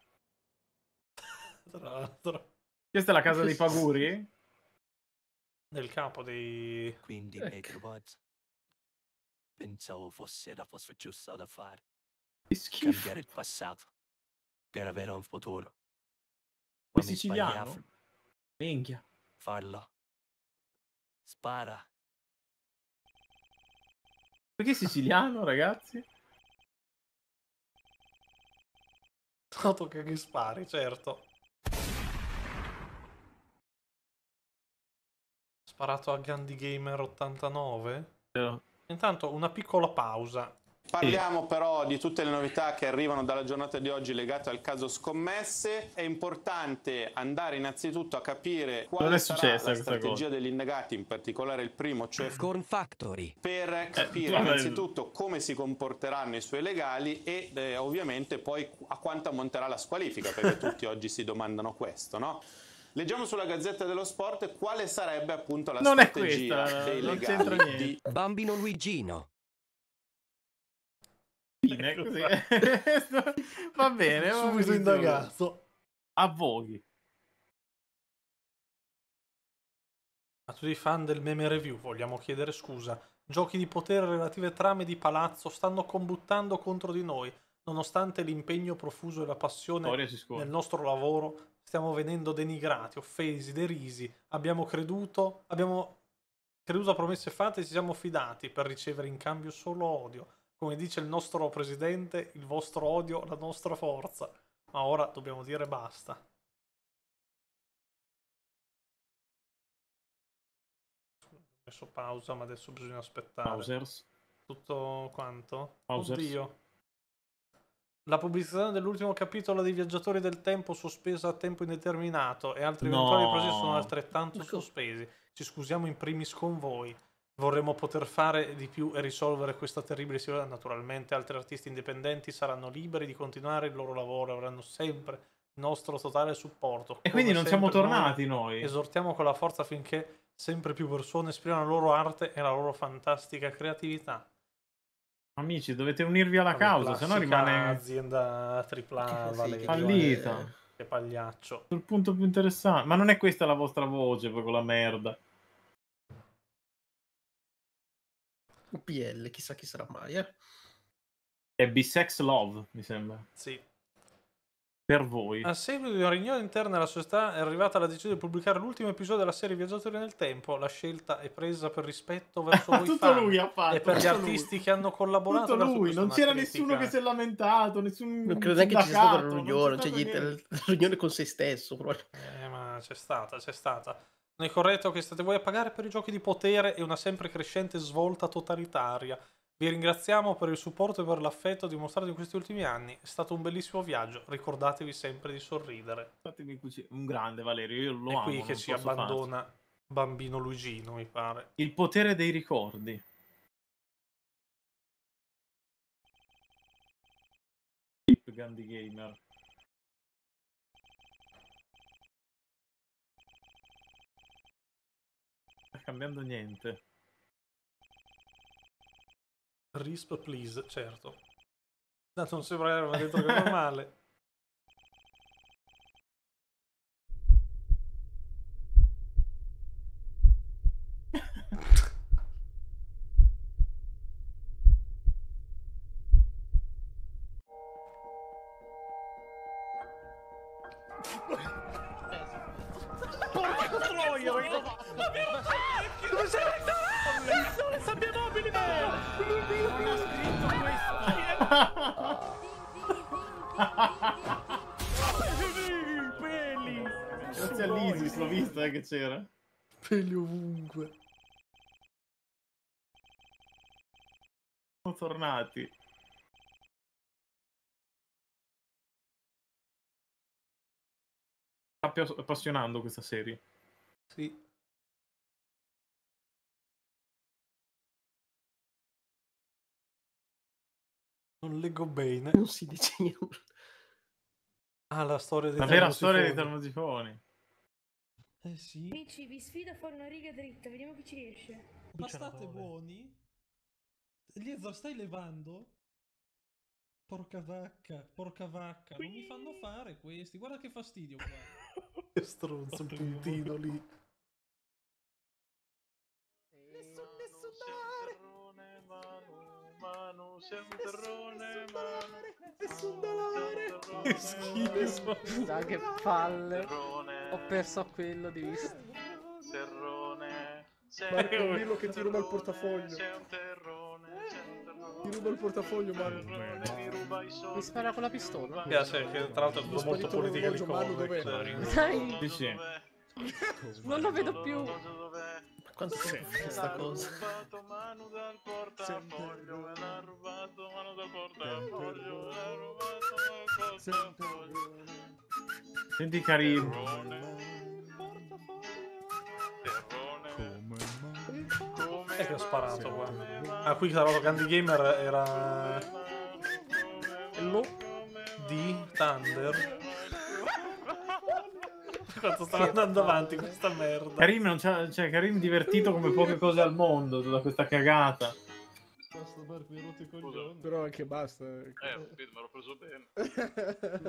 Tra l'altro. Questa è la casa dei paguri? Del capo dei... Quindi, Ecco. Edward, pensavo fosse la cosa giusta da fare. Che schifo. Cambiare il passato per avere un futuro. È Ma mi siciliano? sbagliavo. Minchia. Farlo. Spara. Perché è siciliano, ragazzi? Dato che che spari, certo. Sparato a Gandhi Gamer ottantanove. Però... Intanto una piccola pausa. Parliamo però di tutte le novità che arrivano dalla giornata di oggi legate al caso scommesse. È importante andare innanzitutto a capire quale sarà la strategia degli indagati, in particolare il primo, cioè Corn Factory, per capire Eh, innanzitutto come si comporteranno i suoi legali e eh, ovviamente poi a quanto ammonterà la squalifica, perché tutti oggi si domandano questo, no? Leggiamo sulla Gazzetta dello Sport quale sarebbe appunto la Non è strategia questa, dei non legali c'entra niente. di... Bambino Luigino. Fine, così. Va bene, va Subito bene. indagato. Avvoghi. A tutti i fan del meme review vogliamo chiedere scusa. Giochi di potere e relative trame di palazzo stanno combuttando contro di noi. Nonostante l'impegno profuso e la passione Storia si scorda. nel nostro lavoro, stiamo venendo denigrati, offesi, derisi. Abbiamo creduto, abbiamo creduto a promesse fatte e ci siamo fidati per ricevere in cambio solo odio. Come dice il nostro presidente, il vostro odio, la nostra forza. Ma ora dobbiamo dire basta. Ho messo pausa, ma adesso bisogna aspettare. Pausers. Tutto quanto? Pausers. Oddio. La pubblicazione dell'ultimo capitolo dei Viaggiatori del Tempo sospesa a tempo indeterminato e altri No. eventuali progetti sono altrettanto sospesi. Ci scusiamo in primis con voi. vorremmo poter fare di più e risolvere questa terribile situazione. Naturalmente altri artisti indipendenti saranno liberi di continuare il loro lavoro, avranno sempre il nostro totale supporto. E quindi Come non siamo sempre tornati noi. Esortiamo con la forza affinché sempre più persone esprimano la loro arte e la loro fantastica creatività. Amici, dovete unirvi alla La causa, se no classica rimane azienda tripla A, Sì, vale, che fallita. che pagliaccio. Sul punto più interessante. Ma non è questa la vostra voce, poi quella merda. U P L, chissà chi sarà mai, eh. È Bisex Love, mi sembra. Sì. Per voi. A seguito di una riunione interna alla società è arrivata la decisione di pubblicare l'ultimo episodio della serie Viaggiatori nel Tempo. La scelta è presa per rispetto verso voi Tutto fan lui ha fatto, e per gli tutto artisti lui. che hanno collaborato. Tutto verso lui, questa non c'era critica. nessuno che si è lamentato, nessun Non credo neanche ci sia stata la sindacato, riunione, non c'è c'è niente, stato la riunione con se stesso. Proprio. Eh, ma c'è stata, c'è stata. Non è corretto che state voi a pagare per i giochi di potere e una sempre crescente svolta totalitaria. Vi ringraziamo per il supporto e per l'affetto dimostrato in questi ultimi anni. È stato un bellissimo viaggio. Ricordatevi sempre di sorridere. Fatemi cuci- un grande Valerio, io lo È amo. qui che non si posso abbandona farci. Bambino Luigino, mi pare. Il potere dei ricordi. Chip Gandhi Gamer. Sta cambiando niente. Risp, please, certo. Tanto non sembra che aveva detto che è normale. Porca troia, dove sei andato? Le sabbie mobili, non ha scritto questo. Peli. Grazie all'Isis, l'ho visto eh, che c'era. Peli ovunque. Sono tornati. Sta appi- appassionando questa serie. Sì. Non leggo bene. Non si dice niente. Ah, la storia dei La vera storia dei termosifoni. termosifoni. Eh sì. Amici, vi sfido a fare una riga dritta, vediamo chi ci riesce. Ma state buoni? Eliezer, stai levando? Porca vacca, porca vacca. Non mi fanno fare questi. Guarda che fastidio qua. Che stronzo, un puntino lì. Nessun, nessun dare. Manu, sei un terrone, Manu. Nessun dolore. Che schifo. Dai, che palle. Ho perso quello di vista. Serrone. Marco, dillo che ti ruba il portafoglio. Sei un terrone, sei un terrone. Ti ruba il portafoglio, Marco. Mi ruba i soldi. Mi spara con la pistola. Mi piace che tra l'altro è Lo molto sparito politica di l'orologio, Manu, dov'è? Dai, Sì, sì. non lo vedo più. Ma quanto tempo fa questa cosa? rubato Manu dal portafoglio, me l'ha rubato Manu dal portafoglio, me l'ha rubato Manu dal portafoglio. Senti Karim. Chi è che ha sparato qua? Ah, qui tra l'altro Gandhi Gamer era... Lo? Di Thunder. Quanto stava andando avanti questa merda. Karim non c'ha, cioè Karim divertito come poche cose al mondo da questa cagata. Basta Marco, mi hai rotto i coglioni. Però anche basta. Eh, ho capito, me l'ho preso bene.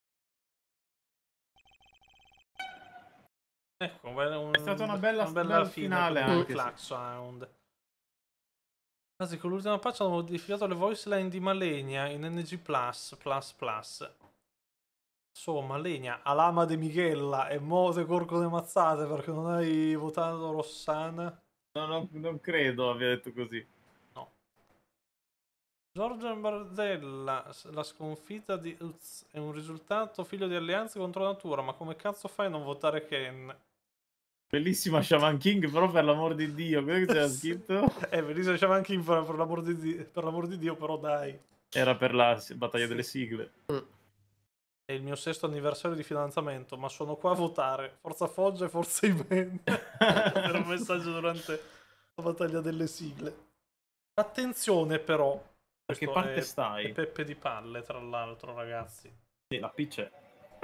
Ecco, un, È stata una bella- una bella bella fine finale con il anche, Clack Sound. Anzi, con l'ultima patch hanno modificato le voice line di Malenia in N G plus, plus, plus. Insomma, Malenia, Alama de Michella e Mote Corco de Mazzate perché non hai votato Rossana. No, no, non credo abbia detto così. No. Giorgio Bardella, la sconfitta di Uz è un risultato figlio di alleanze contro natura, ma come cazzo fai a non votare Ken? Bellissima Shaman King, però per l'amor di Dio, quello che c'era scritto Eh, bellissimo Shaman King per, per l'amor di, Dio- per l'amor di Dio, però dai. era per la s- battaglia delle sigle. È il mio sesto anniversario di fidanzamento, ma sono qua a votare. Forza Foggia e Forza Event. Era un messaggio durante La battaglia delle sigle. Attenzione però. Da che Questo parte è, stai? è Peppe di Palle, tra l'altro, ragazzi. Sì, la P c'è.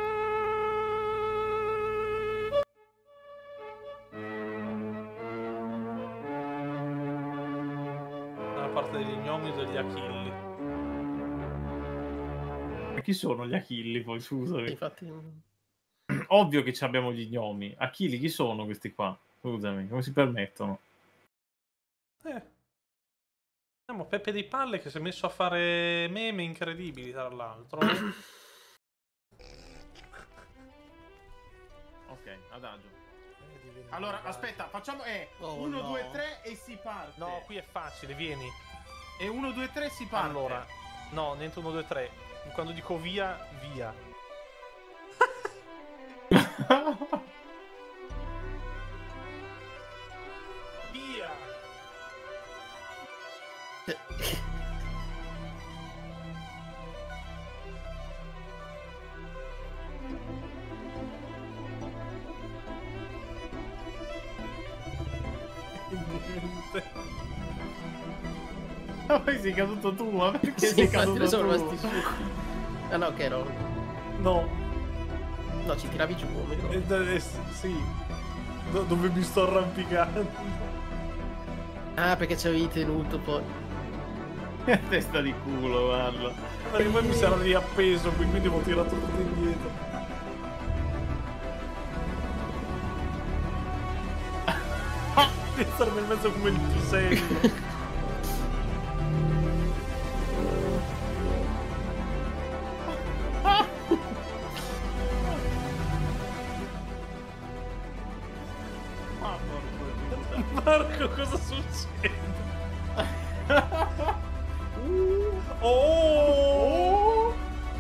Dalla parte degli gnomi e degli Achilli. Ma chi sono gli Achilli poi, scusami? Infatti... Ovvio che ci abbiamo gli gnomi. Achilli, chi sono questi qua? Scusami, come si permettono? Eh. Abbiamo Peppe di Palle che si è messo a fare meme incredibili, tra l'altro. Ok, adagio. Allora, aspetta, facciamo... Eh, Oh, uno, no. due, tre e si parte. No, qui è facile, vieni. E uno, due, tre si parte. Allora, no, niente uno, due, tre. Quando dico via, via. Via! Niente. Ma poi sei caduto tu, ma perché Sì, sei infatti caduto ne sono tu? rimasti su. Ah no, che ero... No. No, ci tiravi giù, mi ricordo. Eh, eh, sì. Do- dove mi sto arrampicando. Ah, perché ci avevi tenuto poi. Testa di culo, guarda. Perché poi mi sarà riappeso, quindi devo tirare tutto indietro. Devi stare nel mezzo come il pisello. Marco, cosa succede? uh, oh!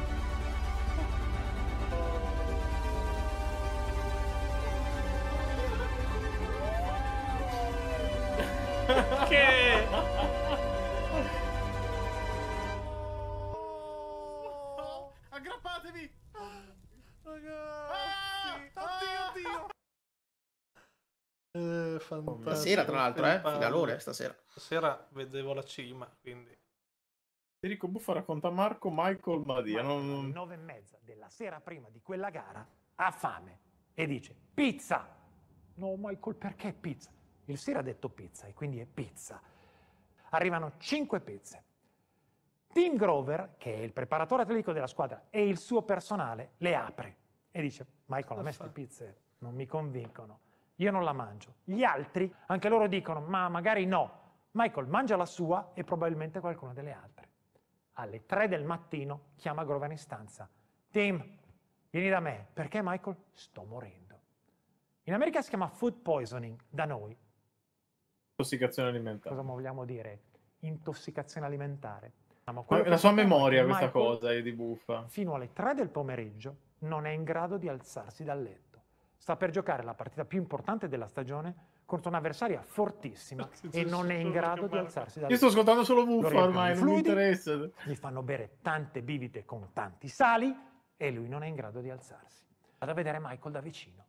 Che? Aggrappatevi! Ragazzi, oddio, oddio. Eh, fantastico. Stasera, tra l'altro, eh? Finalone, stasera. Stasera vedevo la cima, quindi. Federico Buffa racconta a Marco, Michael Madia. Alle Non... nove e mezza della sera prima di quella gara ha fame e dice pizza. No, Michael, perché pizza? Il Sera ha detto pizza e quindi è pizza. Arrivano cinque pizze. Tim Grover, che è il preparatore atletico della squadra, e il suo personale le apre e dice Michael, a me queste pizze non mi convincono. Io non la mangio. Gli altri, anche loro dicono, ma magari no. Michael mangia la sua e probabilmente qualcuna delle altre. Alle tre del mattino chiama Grover in stanza. Tim, vieni da me. Perché, Michael? Sto morendo. In America si chiama food poisoning, da noi. Intossicazione alimentare. Cosa vogliamo dire? Intossicazione alimentare. Ma la sua memoria, questa Michael, cosa è di Buffa. fino alle tre del pomeriggio non è in grado di alzarsi dal letto. Sta per giocare la partita più importante della stagione contro un'avversaria fortissima e non è in grado di alzarsi dal Io letto. sto ascoltando solo Lo Buffa riempiono ormai, di non mi fluidi, interessa. Gli fanno bere tante bibite con tanti sali e lui non è in grado di alzarsi. Vado a vedere Michael da vicino.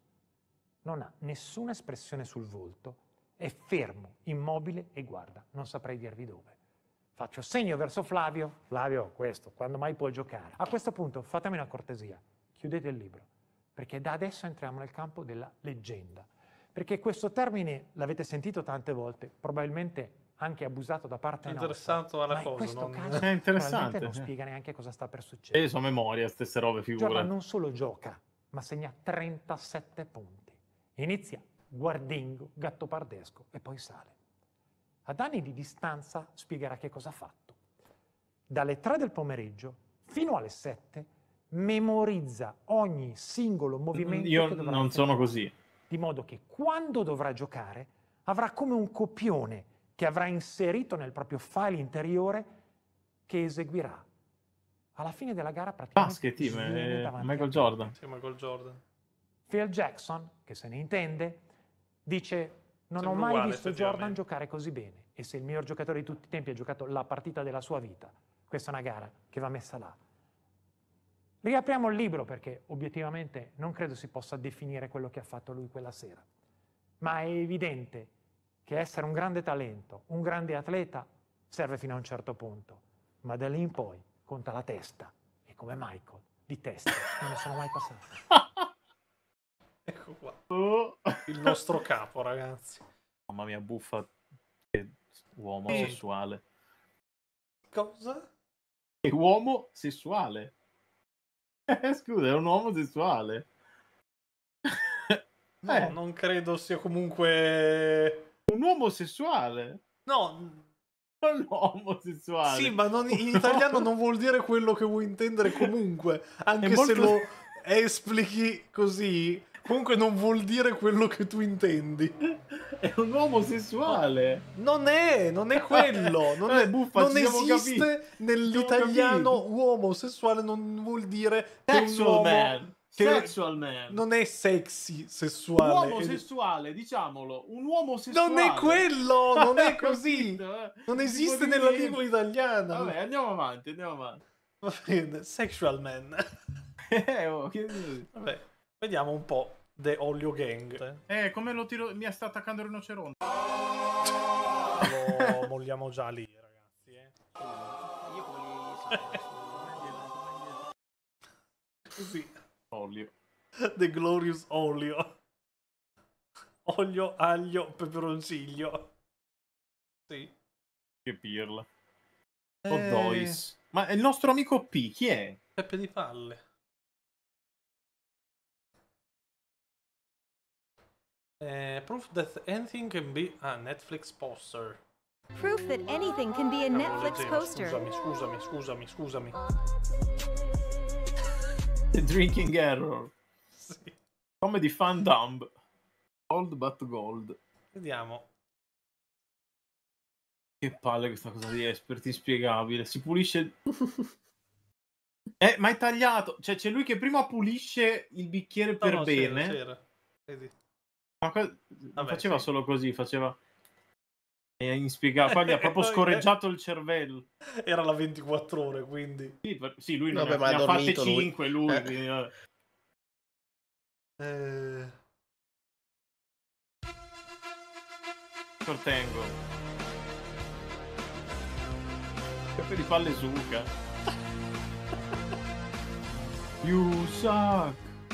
Non ha nessuna espressione sul volto, è fermo, immobile e guarda, non saprei dirvi dove. Faccio segno verso Flavio. Flavio, questo, quando mai può giocare? A questo punto fatemi una cortesia, chiudete il libro, perché da adesso entriamo nel campo della leggenda. Perché questo termine l'avete sentito tante volte, probabilmente anche abusato da parte nostra. Interessato alla ma cosa, in questo non- caso È interessante, probabilmente non sì. spiega neanche cosa sta per E succedere. io so memoria, stesse robe, Jordan figura. non solo gioca, ma segna trentasette punti. Inizia guardingo, gattopardesco e poi sale. Ad anni di distanza spiegherà che cosa ha fatto. Dalle tre del pomeriggio fino alle sette memorizza ogni singolo movimento Io che dovrà non sono effettuare, così. di modo che quando dovrà giocare avrà come un copione che avrà inserito nel proprio file interiore che eseguirà. Alla fine della gara praticamente Basket team, sviene eh, davanti Michael a Jordan. Sì, Michael Jordan. Phil Jackson, che se ne intende, dice non Sembra ho mai uguale, visto effettivamente. Jordan giocare così bene e se il miglior giocatore di tutti i tempi ha giocato la partita della sua vita, questa è una gara che va messa là. Riapriamo il libro perché obiettivamente non credo si possa definire quello che ha fatto lui quella sera, ma è evidente che essere un grande talento, un grande atleta, serve fino a un certo punto, ma da lì in poi conta la testa, e come Michael, di testa non ne sono mai passato. Ecco qua. Il nostro capo, ragazzi. Mamma mia, buffa. Che uomo Sì. sessuale. Cosa? È uomo sessuale. Eh, scusa, è un uomo sessuale. No, Eh. non credo sia comunque... Un uomo sessuale? No, un uomo sessuale. sì, ma non- in italiano non vuol dire quello che vuoi intendere comunque. Anche È se molto- lo esplichi così, comunque non vuol dire quello che tu intendi. È un uomo sessuale. Non è, non è quello. Non, Eh, è- buffa, non ci siamo esiste capiti. nell'italiano capiti. uomo sessuale, non vuol dire che un Sexual uomo... man. che- Sexual man. Non è sexy Un sessuale. uomo è- sessuale, diciamolo. Un uomo sessuale. Non è quello, non è Ho così. capito, eh. Non Si esiste può nella dire- lingua italiana. Vabbè, andiamo avanti, andiamo avanti. Va bene, sexual man. Eh, oh, che- Vabbè, vediamo un po' The Olio Gang. Eh, come lo tiro? Mi sta attaccando il rinoceronte. Lo molliamo già lì, ragazzi. Eh. Così. Olio. The Glorious Olio. Olio, aglio, peperoncino. Sì. Che pirla. Eh. Odois. Ma è il nostro amico P, chi è? Peppe di palle. Eh, proof that anything can be a Netflix poster. Proof that anything can be a Cavolo, Netflix leggevo, poster. Scusami, scusami, scusami, scusami. The Drinking Error. Sì. Comedy Fan Dumb. Gold but gold. Vediamo. Che palle questa cosa di Expert inspiegabile. Si pulisce... Eh, ma è tagliato. Cioè, c'è lui che prima pulisce il bicchiere per No, no, c'era, bene. c'era. Vedi. Ma co- non Vabbè, faceva sì. solo così, faceva... È inspiegabile. Poi gli ha proprio scorreggiato il cervello. Era la ventiquattro ore, quindi. Sì, per- sì, lui non Vabbè, ne ma ha, ha ne ha fatte dormito lui. cinque lui. Eh. quindi, vabbè. Eh... Sortengo. Peppe di palle suca. You suck.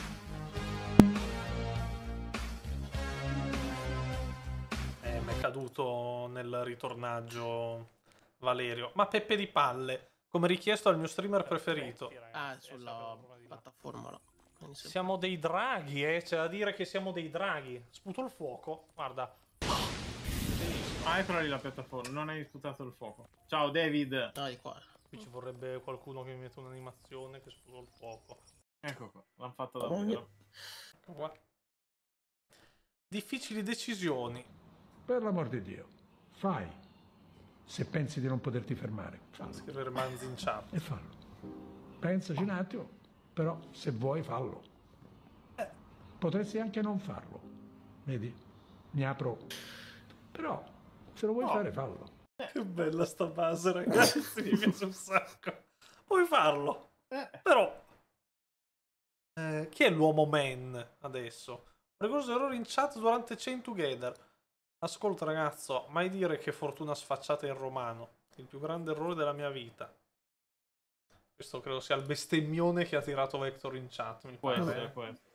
Eh, mi è caduto nel ritornaggio Valerio. Ma Peppe di palle, come richiesto dal mio streamer preferito. Ah, sulla piattaforma là. Quindi se- Siamo dei draghi, eh. C'è da dire che siamo dei draghi. Sputo il fuoco. Guarda. Ah, eccola lì la piattaforma. Non hai sputato il fuoco. Ciao David. Dai, qua. Qui ci vorrebbe qualcuno che mi mette un'animazione che sputo il fuoco. Ecco qua. L'hanno fatto Oh, davvero. Ecco qua. Difficili decisioni. Per l'amor di Dio, fai. Se pensi di non poterti fermare, fallo. Scrivere manzi in chat. E fallo. Pensaci un attimo, però se vuoi fallo. Potresti anche non farlo. Vedi? Mi apro. Però, se lo vuoi No. fare, fallo. Che bella sta base, ragazzi. Mi piace un sacco. Puoi farlo. Eh. Però. Eh, chi è l'uomo man adesso? Ricorso errore in chat durante Chain Together. Ascolta, ragazzo, mai dire che fortuna sfacciata in romano. Il più grande errore della mia vita. Questo credo sia il bestemmione che ha tirato Vector in chat. Mi Può pare. essere, può essere.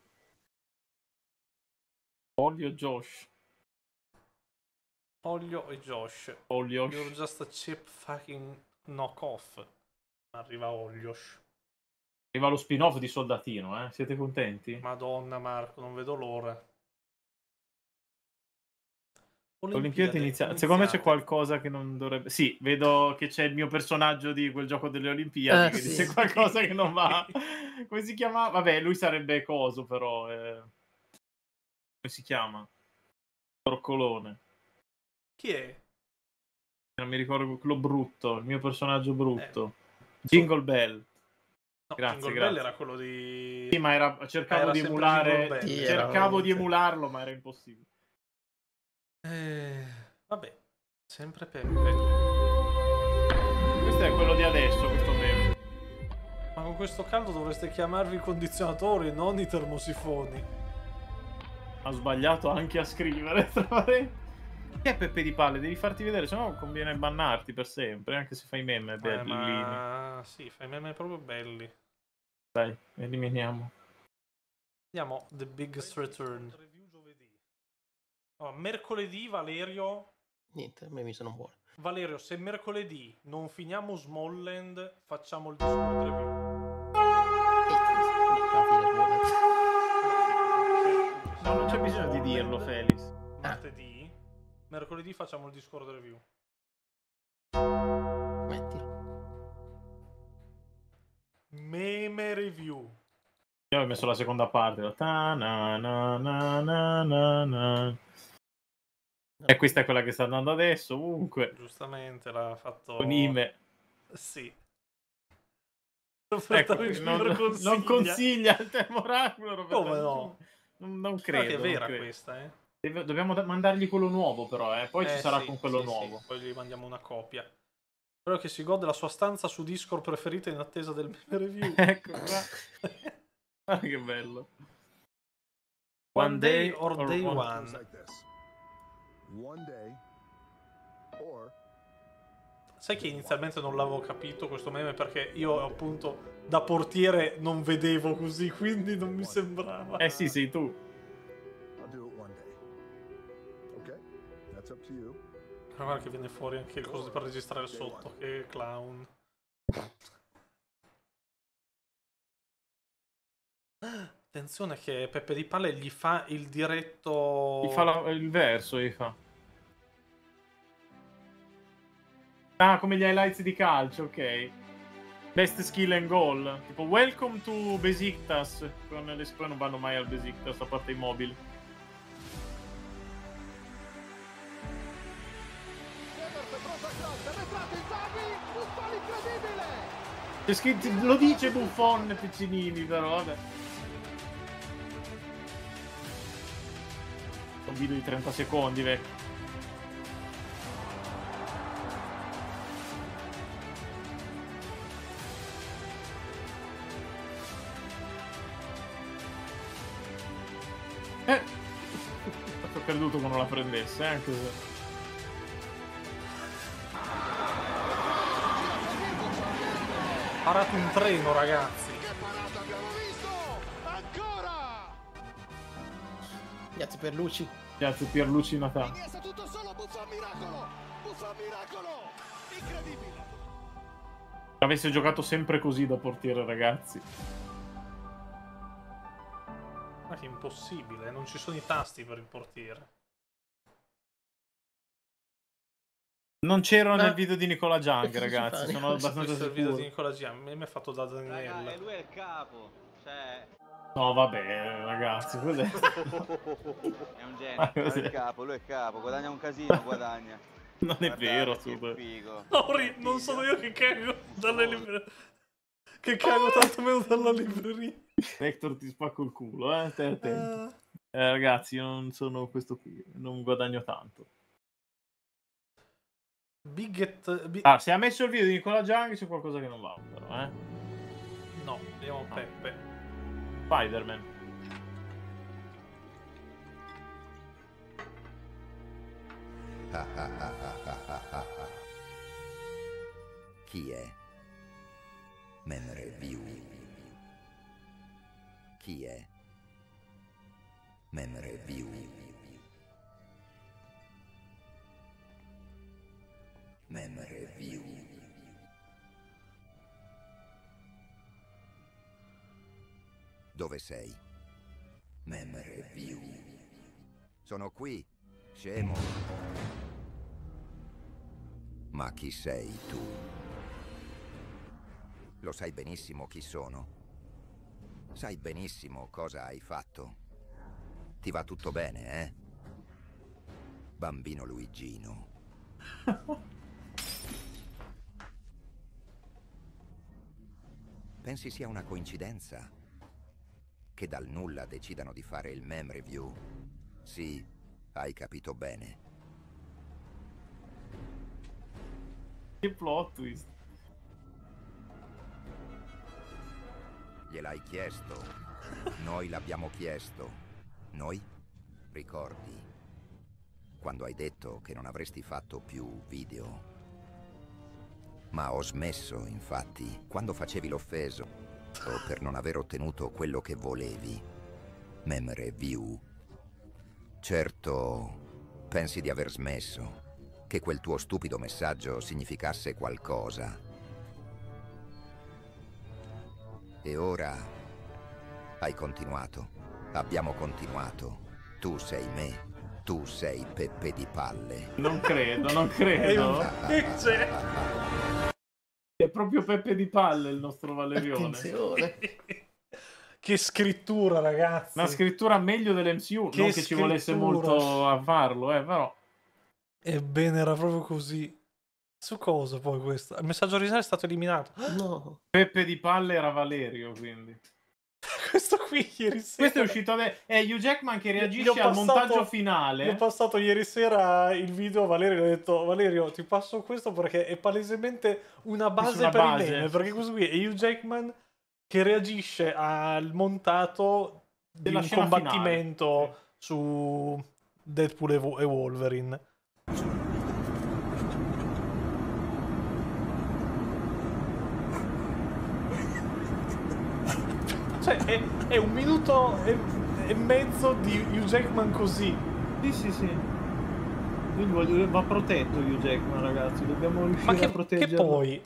Olio Josh. Olio e Josh. Olio. You're just a cheap fucking knock-off. Arriva Oliosh. Arriva lo spin-off di Soldatino, eh? Siete contenti? Madonna Marco, non vedo l'ora. Olimpiadi iniziate. Secondo me c'è qualcosa che non dovrebbe... Sì, vedo che c'è il mio personaggio di quel gioco delle Olimpiadi, Eh, quindi sì. c'è qualcosa che non va. Come si chiama? Vabbè, lui sarebbe coso, però. eh. Come si chiama? Torcolone. Chi è? Non mi ricordo quello brutto, il mio personaggio brutto. Eh. Jingle Bell. No, Grazie, Jingle grazie. Bell era quello di... Sì, ma era, cercavo Era di sempre emulare... Jingle Bell. Sì, era cercavo veramente- di emularlo, ma era impossibile. Eh, vabbè, sempre Peppe. Questo è quello di adesso, questo meme. Ma con questo caldo dovreste chiamarvi i condizionatori, non i termosifoni. Ha sbagliato anche a scrivere, tra parentesi. Che è Peppe di Palle? Devi farti vedere, sennò conviene bannarti per sempre, anche se fai meme Eh, belli. ma sì, fai meme proprio belli. Dai, eliminiamo. Andiamo The Biggest Return. Oh, mercoledì, Valerio. Niente, a me mi sono buono. Valerio, se mercoledì non finiamo Smallland, facciamo il Discord review. No, non c'è bisogno di dirlo, Felix. Martedì, mercoledì facciamo il Discord review. Mettilo. Meme review. Io ho messo la seconda parte. Ta na na na na na na. E questa è quella che sta andando adesso, ovunque. Giustamente l'ha fatto... Con Ime. Sì. Ecco, non, consiglia. non consiglia il termoracolo, Roberto. Come no? Non, non Guarda credo. che è non vera credo. questa, eh. Deve- Dobbiamo da- mandargli quello nuovo, però, eh. Poi Eh, ci sarà sì, con quello sì, nuovo. sì, poi gli mandiamo una copia. Quello che si gode la sua stanza su Discord preferita in attesa del meme review. Ecco qua. Guarda che bello. One day or day one. one. One day or Sai che inizialmente non l'avevo capito questo meme perché io appunto da portiere non vedevo così, quindi non mi sembrava. Eh sì, sei tu. I'll do it one day. Okay? That's up to you. Però guarda che viene fuori anche il coso per registrare sotto, che clown. Attenzione che Peppe di Palle gli fa il diretto... Gli fa la- il verso, gli fa. Ah, come gli highlights di calcio, ok. Best skill and goal. Tipo, welcome to Besiktas. Con le squadre non vanno mai al Besiktas, a parte i mobili. C'è scritto, lo dice Buffon Piccinini, però vabbè. Un video di trenta secondi, vecchio. Eh, ho creduto che non la prendesse, eh, anche se... Parato un treno, ragazzi. Grazie per Luci. Grazie Pierluci Natale. Avesse giocato sempre così da portiere, ragazzi. Ma che impossibile, non ci sono i tasti per il portiere. Non c'erano Ma- nel video di Nicola Giang, Che si ragazzi. fa? Sono Questo abbastanza è il video di sicuro. Nicola Gian, a me mi è fatto da Daniela. Raga, e lui è il capo. Cioè, No, vabbè, ragazzi, cos'è? è un genio. Ma Lui è cos'è? il capo, lui è il capo. Guadagna un casino, guadagna. Non è Guardate vero, che super. figo. Ori, non sono io che cago dalle librerie. Che cago tanto meno dalla libreria. Hector ti spacco il culo, eh? Stai attento. Eh, ragazzi, io non sono questo qui, non guadagno tanto. Biget... Bi- Ah, se ha messo il video di Nicola Giang c'è qualcosa che non va, però, eh? No, vediamo Peppe. Spider-Man. Chi è? Mem Review. Chi è? Mem Review. Mem Review. Dove sei? Mem Review. Sono qui, scemo. Ma chi sei tu? Lo sai benissimo chi sono. Sai benissimo cosa hai fatto. Ti va tutto bene, eh? Bambino Luigino. Pensi sia una coincidenza che dal nulla decidano di fare il meme review? Sì, hai capito bene. Che plot twist. Gliel'hai chiesto. Noi l'abbiamo chiesto. Noi? Ricordi? quando hai detto che non avresti fatto più video. Ma ho smesso, infatti, quando facevi l'offeso per non aver ottenuto quello che volevi. Mem review. Certo, pensi di aver smesso, che quel tuo stupido messaggio significasse qualcosa. E ora hai continuato. Abbiamo continuato. Tu sei me. Tu sei Peppe di Palle. Non credo, non credo. Che c'è? È proprio Peppe di Palle il nostro Valerione. Attenzione. Che scrittura, ragazzi. Una scrittura meglio dell'M C U. Che non che ci scrittura. volesse molto a farlo, eh, però. Ebbene, era proprio così. Su cosa poi questo? Il messaggio originale è stato eliminato. No. Peppe di Palle era Valerio, quindi. Questo qui ieri sera. Questo è uscito adesso. È Hugh Jackman che Gli reagisce ho al passato- montaggio Gli finale. ho passato ieri sera il video a Valerio e gli ho detto: Valerio, ti passo questo perché è palesemente una base Nessuna per base. il meme. Perché questo qui è Hugh Jackman che reagisce al montato di Della un scena combattimento su Deadpool e Wo- e Wolverine. Cioè, è, è un minuto e, e mezzo di Hugh Jackman così. Sì, sì, sì. Quindi voglio- va protetto Hugh Jackman, ragazzi. Dobbiamo riuscire Ma che, a proteggerlo. che poi...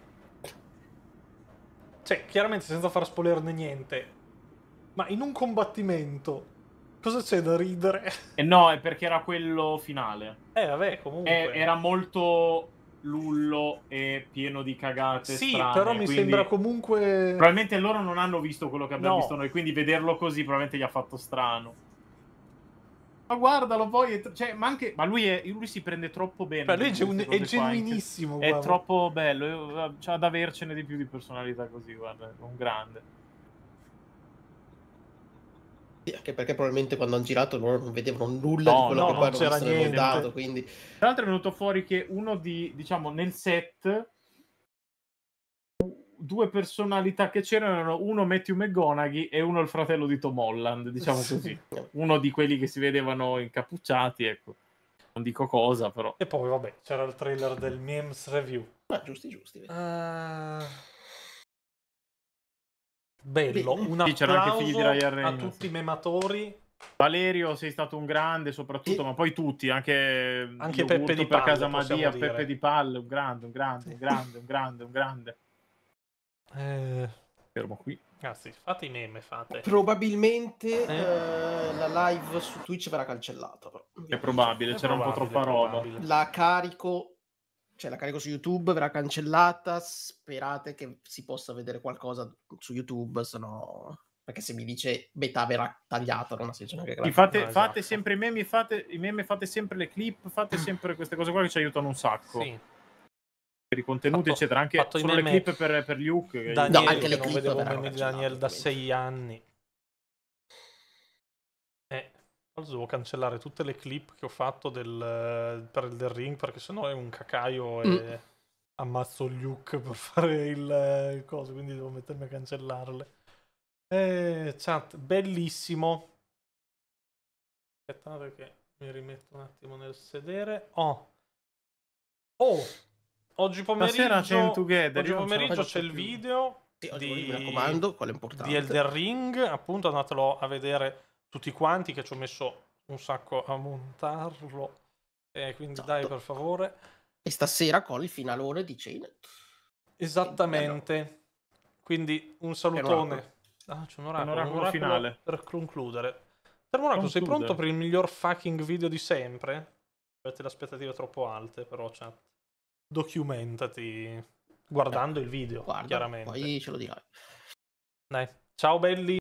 Cioè, chiaramente senza far spoilerne niente, ma in un combattimento cosa c'è da ridere? Eh no, è perché era quello finale. Eh, vabbè, comunque... Eh, era molto lullo e pieno di cagate Sì, strane, però mi quindi sembra comunque... probabilmente loro non hanno visto quello che abbiamo No. visto noi, quindi vederlo così probabilmente gli ha fatto strano. Ma guardalo poi, è tr- cioè, ma anche ma lui, è, lui si prende troppo bene. Beh, lui è, con genu- queste è cose qua, genuinissimo. È guarda. troppo bello, io- c'ha da avercene di più di personalità così, guarda, è un grande. Sì, anche perché probabilmente quando hanno girato loro non vedevano nulla No, di quello no, che non poi hanno c'era visto nel niente. montato, quindi... Tra l'altro è venuto fuori che uno di, diciamo, nel set due personalità che c'erano erano uno Matthew McConaughey e uno il fratello di Tom Holland, diciamo così. Uno di quelli che si vedevano incappucciati, ecco. Non dico cosa, però. E poi, vabbè, c'era il trailer del Memes Review. Ma giusti, giusti. vedi. Ah, bello, Bene. un Sì, c'erano anche figli di applauso Ryan a Reynolds. tutti i mematori. Valerio, sei stato un grande soprattutto, ma poi tutti, anche, Anche Yogurto Peppe di per Palle, Casa possiamo Madia, dire. Peppe di Palle, un grande, un grande, un grande, un grande, un grande. Eh, Fermo qui. Ragazzi, fate i meme, fate. Probabilmente Eh? eh, la live su Twitch verrà cancellata. Però. È probabile, È c'era un po' probabile, troppa è roba. probabile. La carico, cioè la carico su YouTube, verrà cancellata. Sperate che si possa vedere qualcosa su YouTube, se no... Perché se mi dice beta verrà tagliata, non ha senso neanche Sì, che fate, No, fate esatto. sempre i meme, fate, i meme, fate sempre le clip, fate sempre queste cose qua che ci aiutano un sacco. Sì. Per i contenuti, Fatto- eccetera. Anche fatto i solo le meme- clip per, per Luke. che- Daniel, No, anche che le non clip vedevo verranno meme di cancellate, Daniel da ovviamente. sei anni. Eh, adesso devo cancellare tutte le clip che ho fatto del, per il The Ring, perché sennò è un cacaio e Mm. ammazzo Luke per fare il, il coso, quindi devo mettermi a cancellarle. Eh, chat, bellissimo. Aspettate che mi rimetto un attimo nel sedere. Oh, oh, oggi pomeriggio, Stasera c'è il Together, oggi io non ce la pomeriggio faccio c'è il più. video Sì, oggi di, mi raccomando, quello è importante. di Elden Ring, appunto andatelo a vedere tutti quanti, che ci ho messo un sacco a montarlo. Eh, quindi Esatto. dai, per favore. E stasera con il finalone di Chained. Esattamente. Quindi un salutone. Ah, c'è un oracolo, Un oracolo un oracolo finale. per concludere. Termonacolo, sei Conclude. pronto per il miglior fucking video di sempre? Avete le aspettative troppo alte, però chat. Documentati guardando il video, Guarda, chiaramente. poi ce lo dirai. Dai, ciao belli.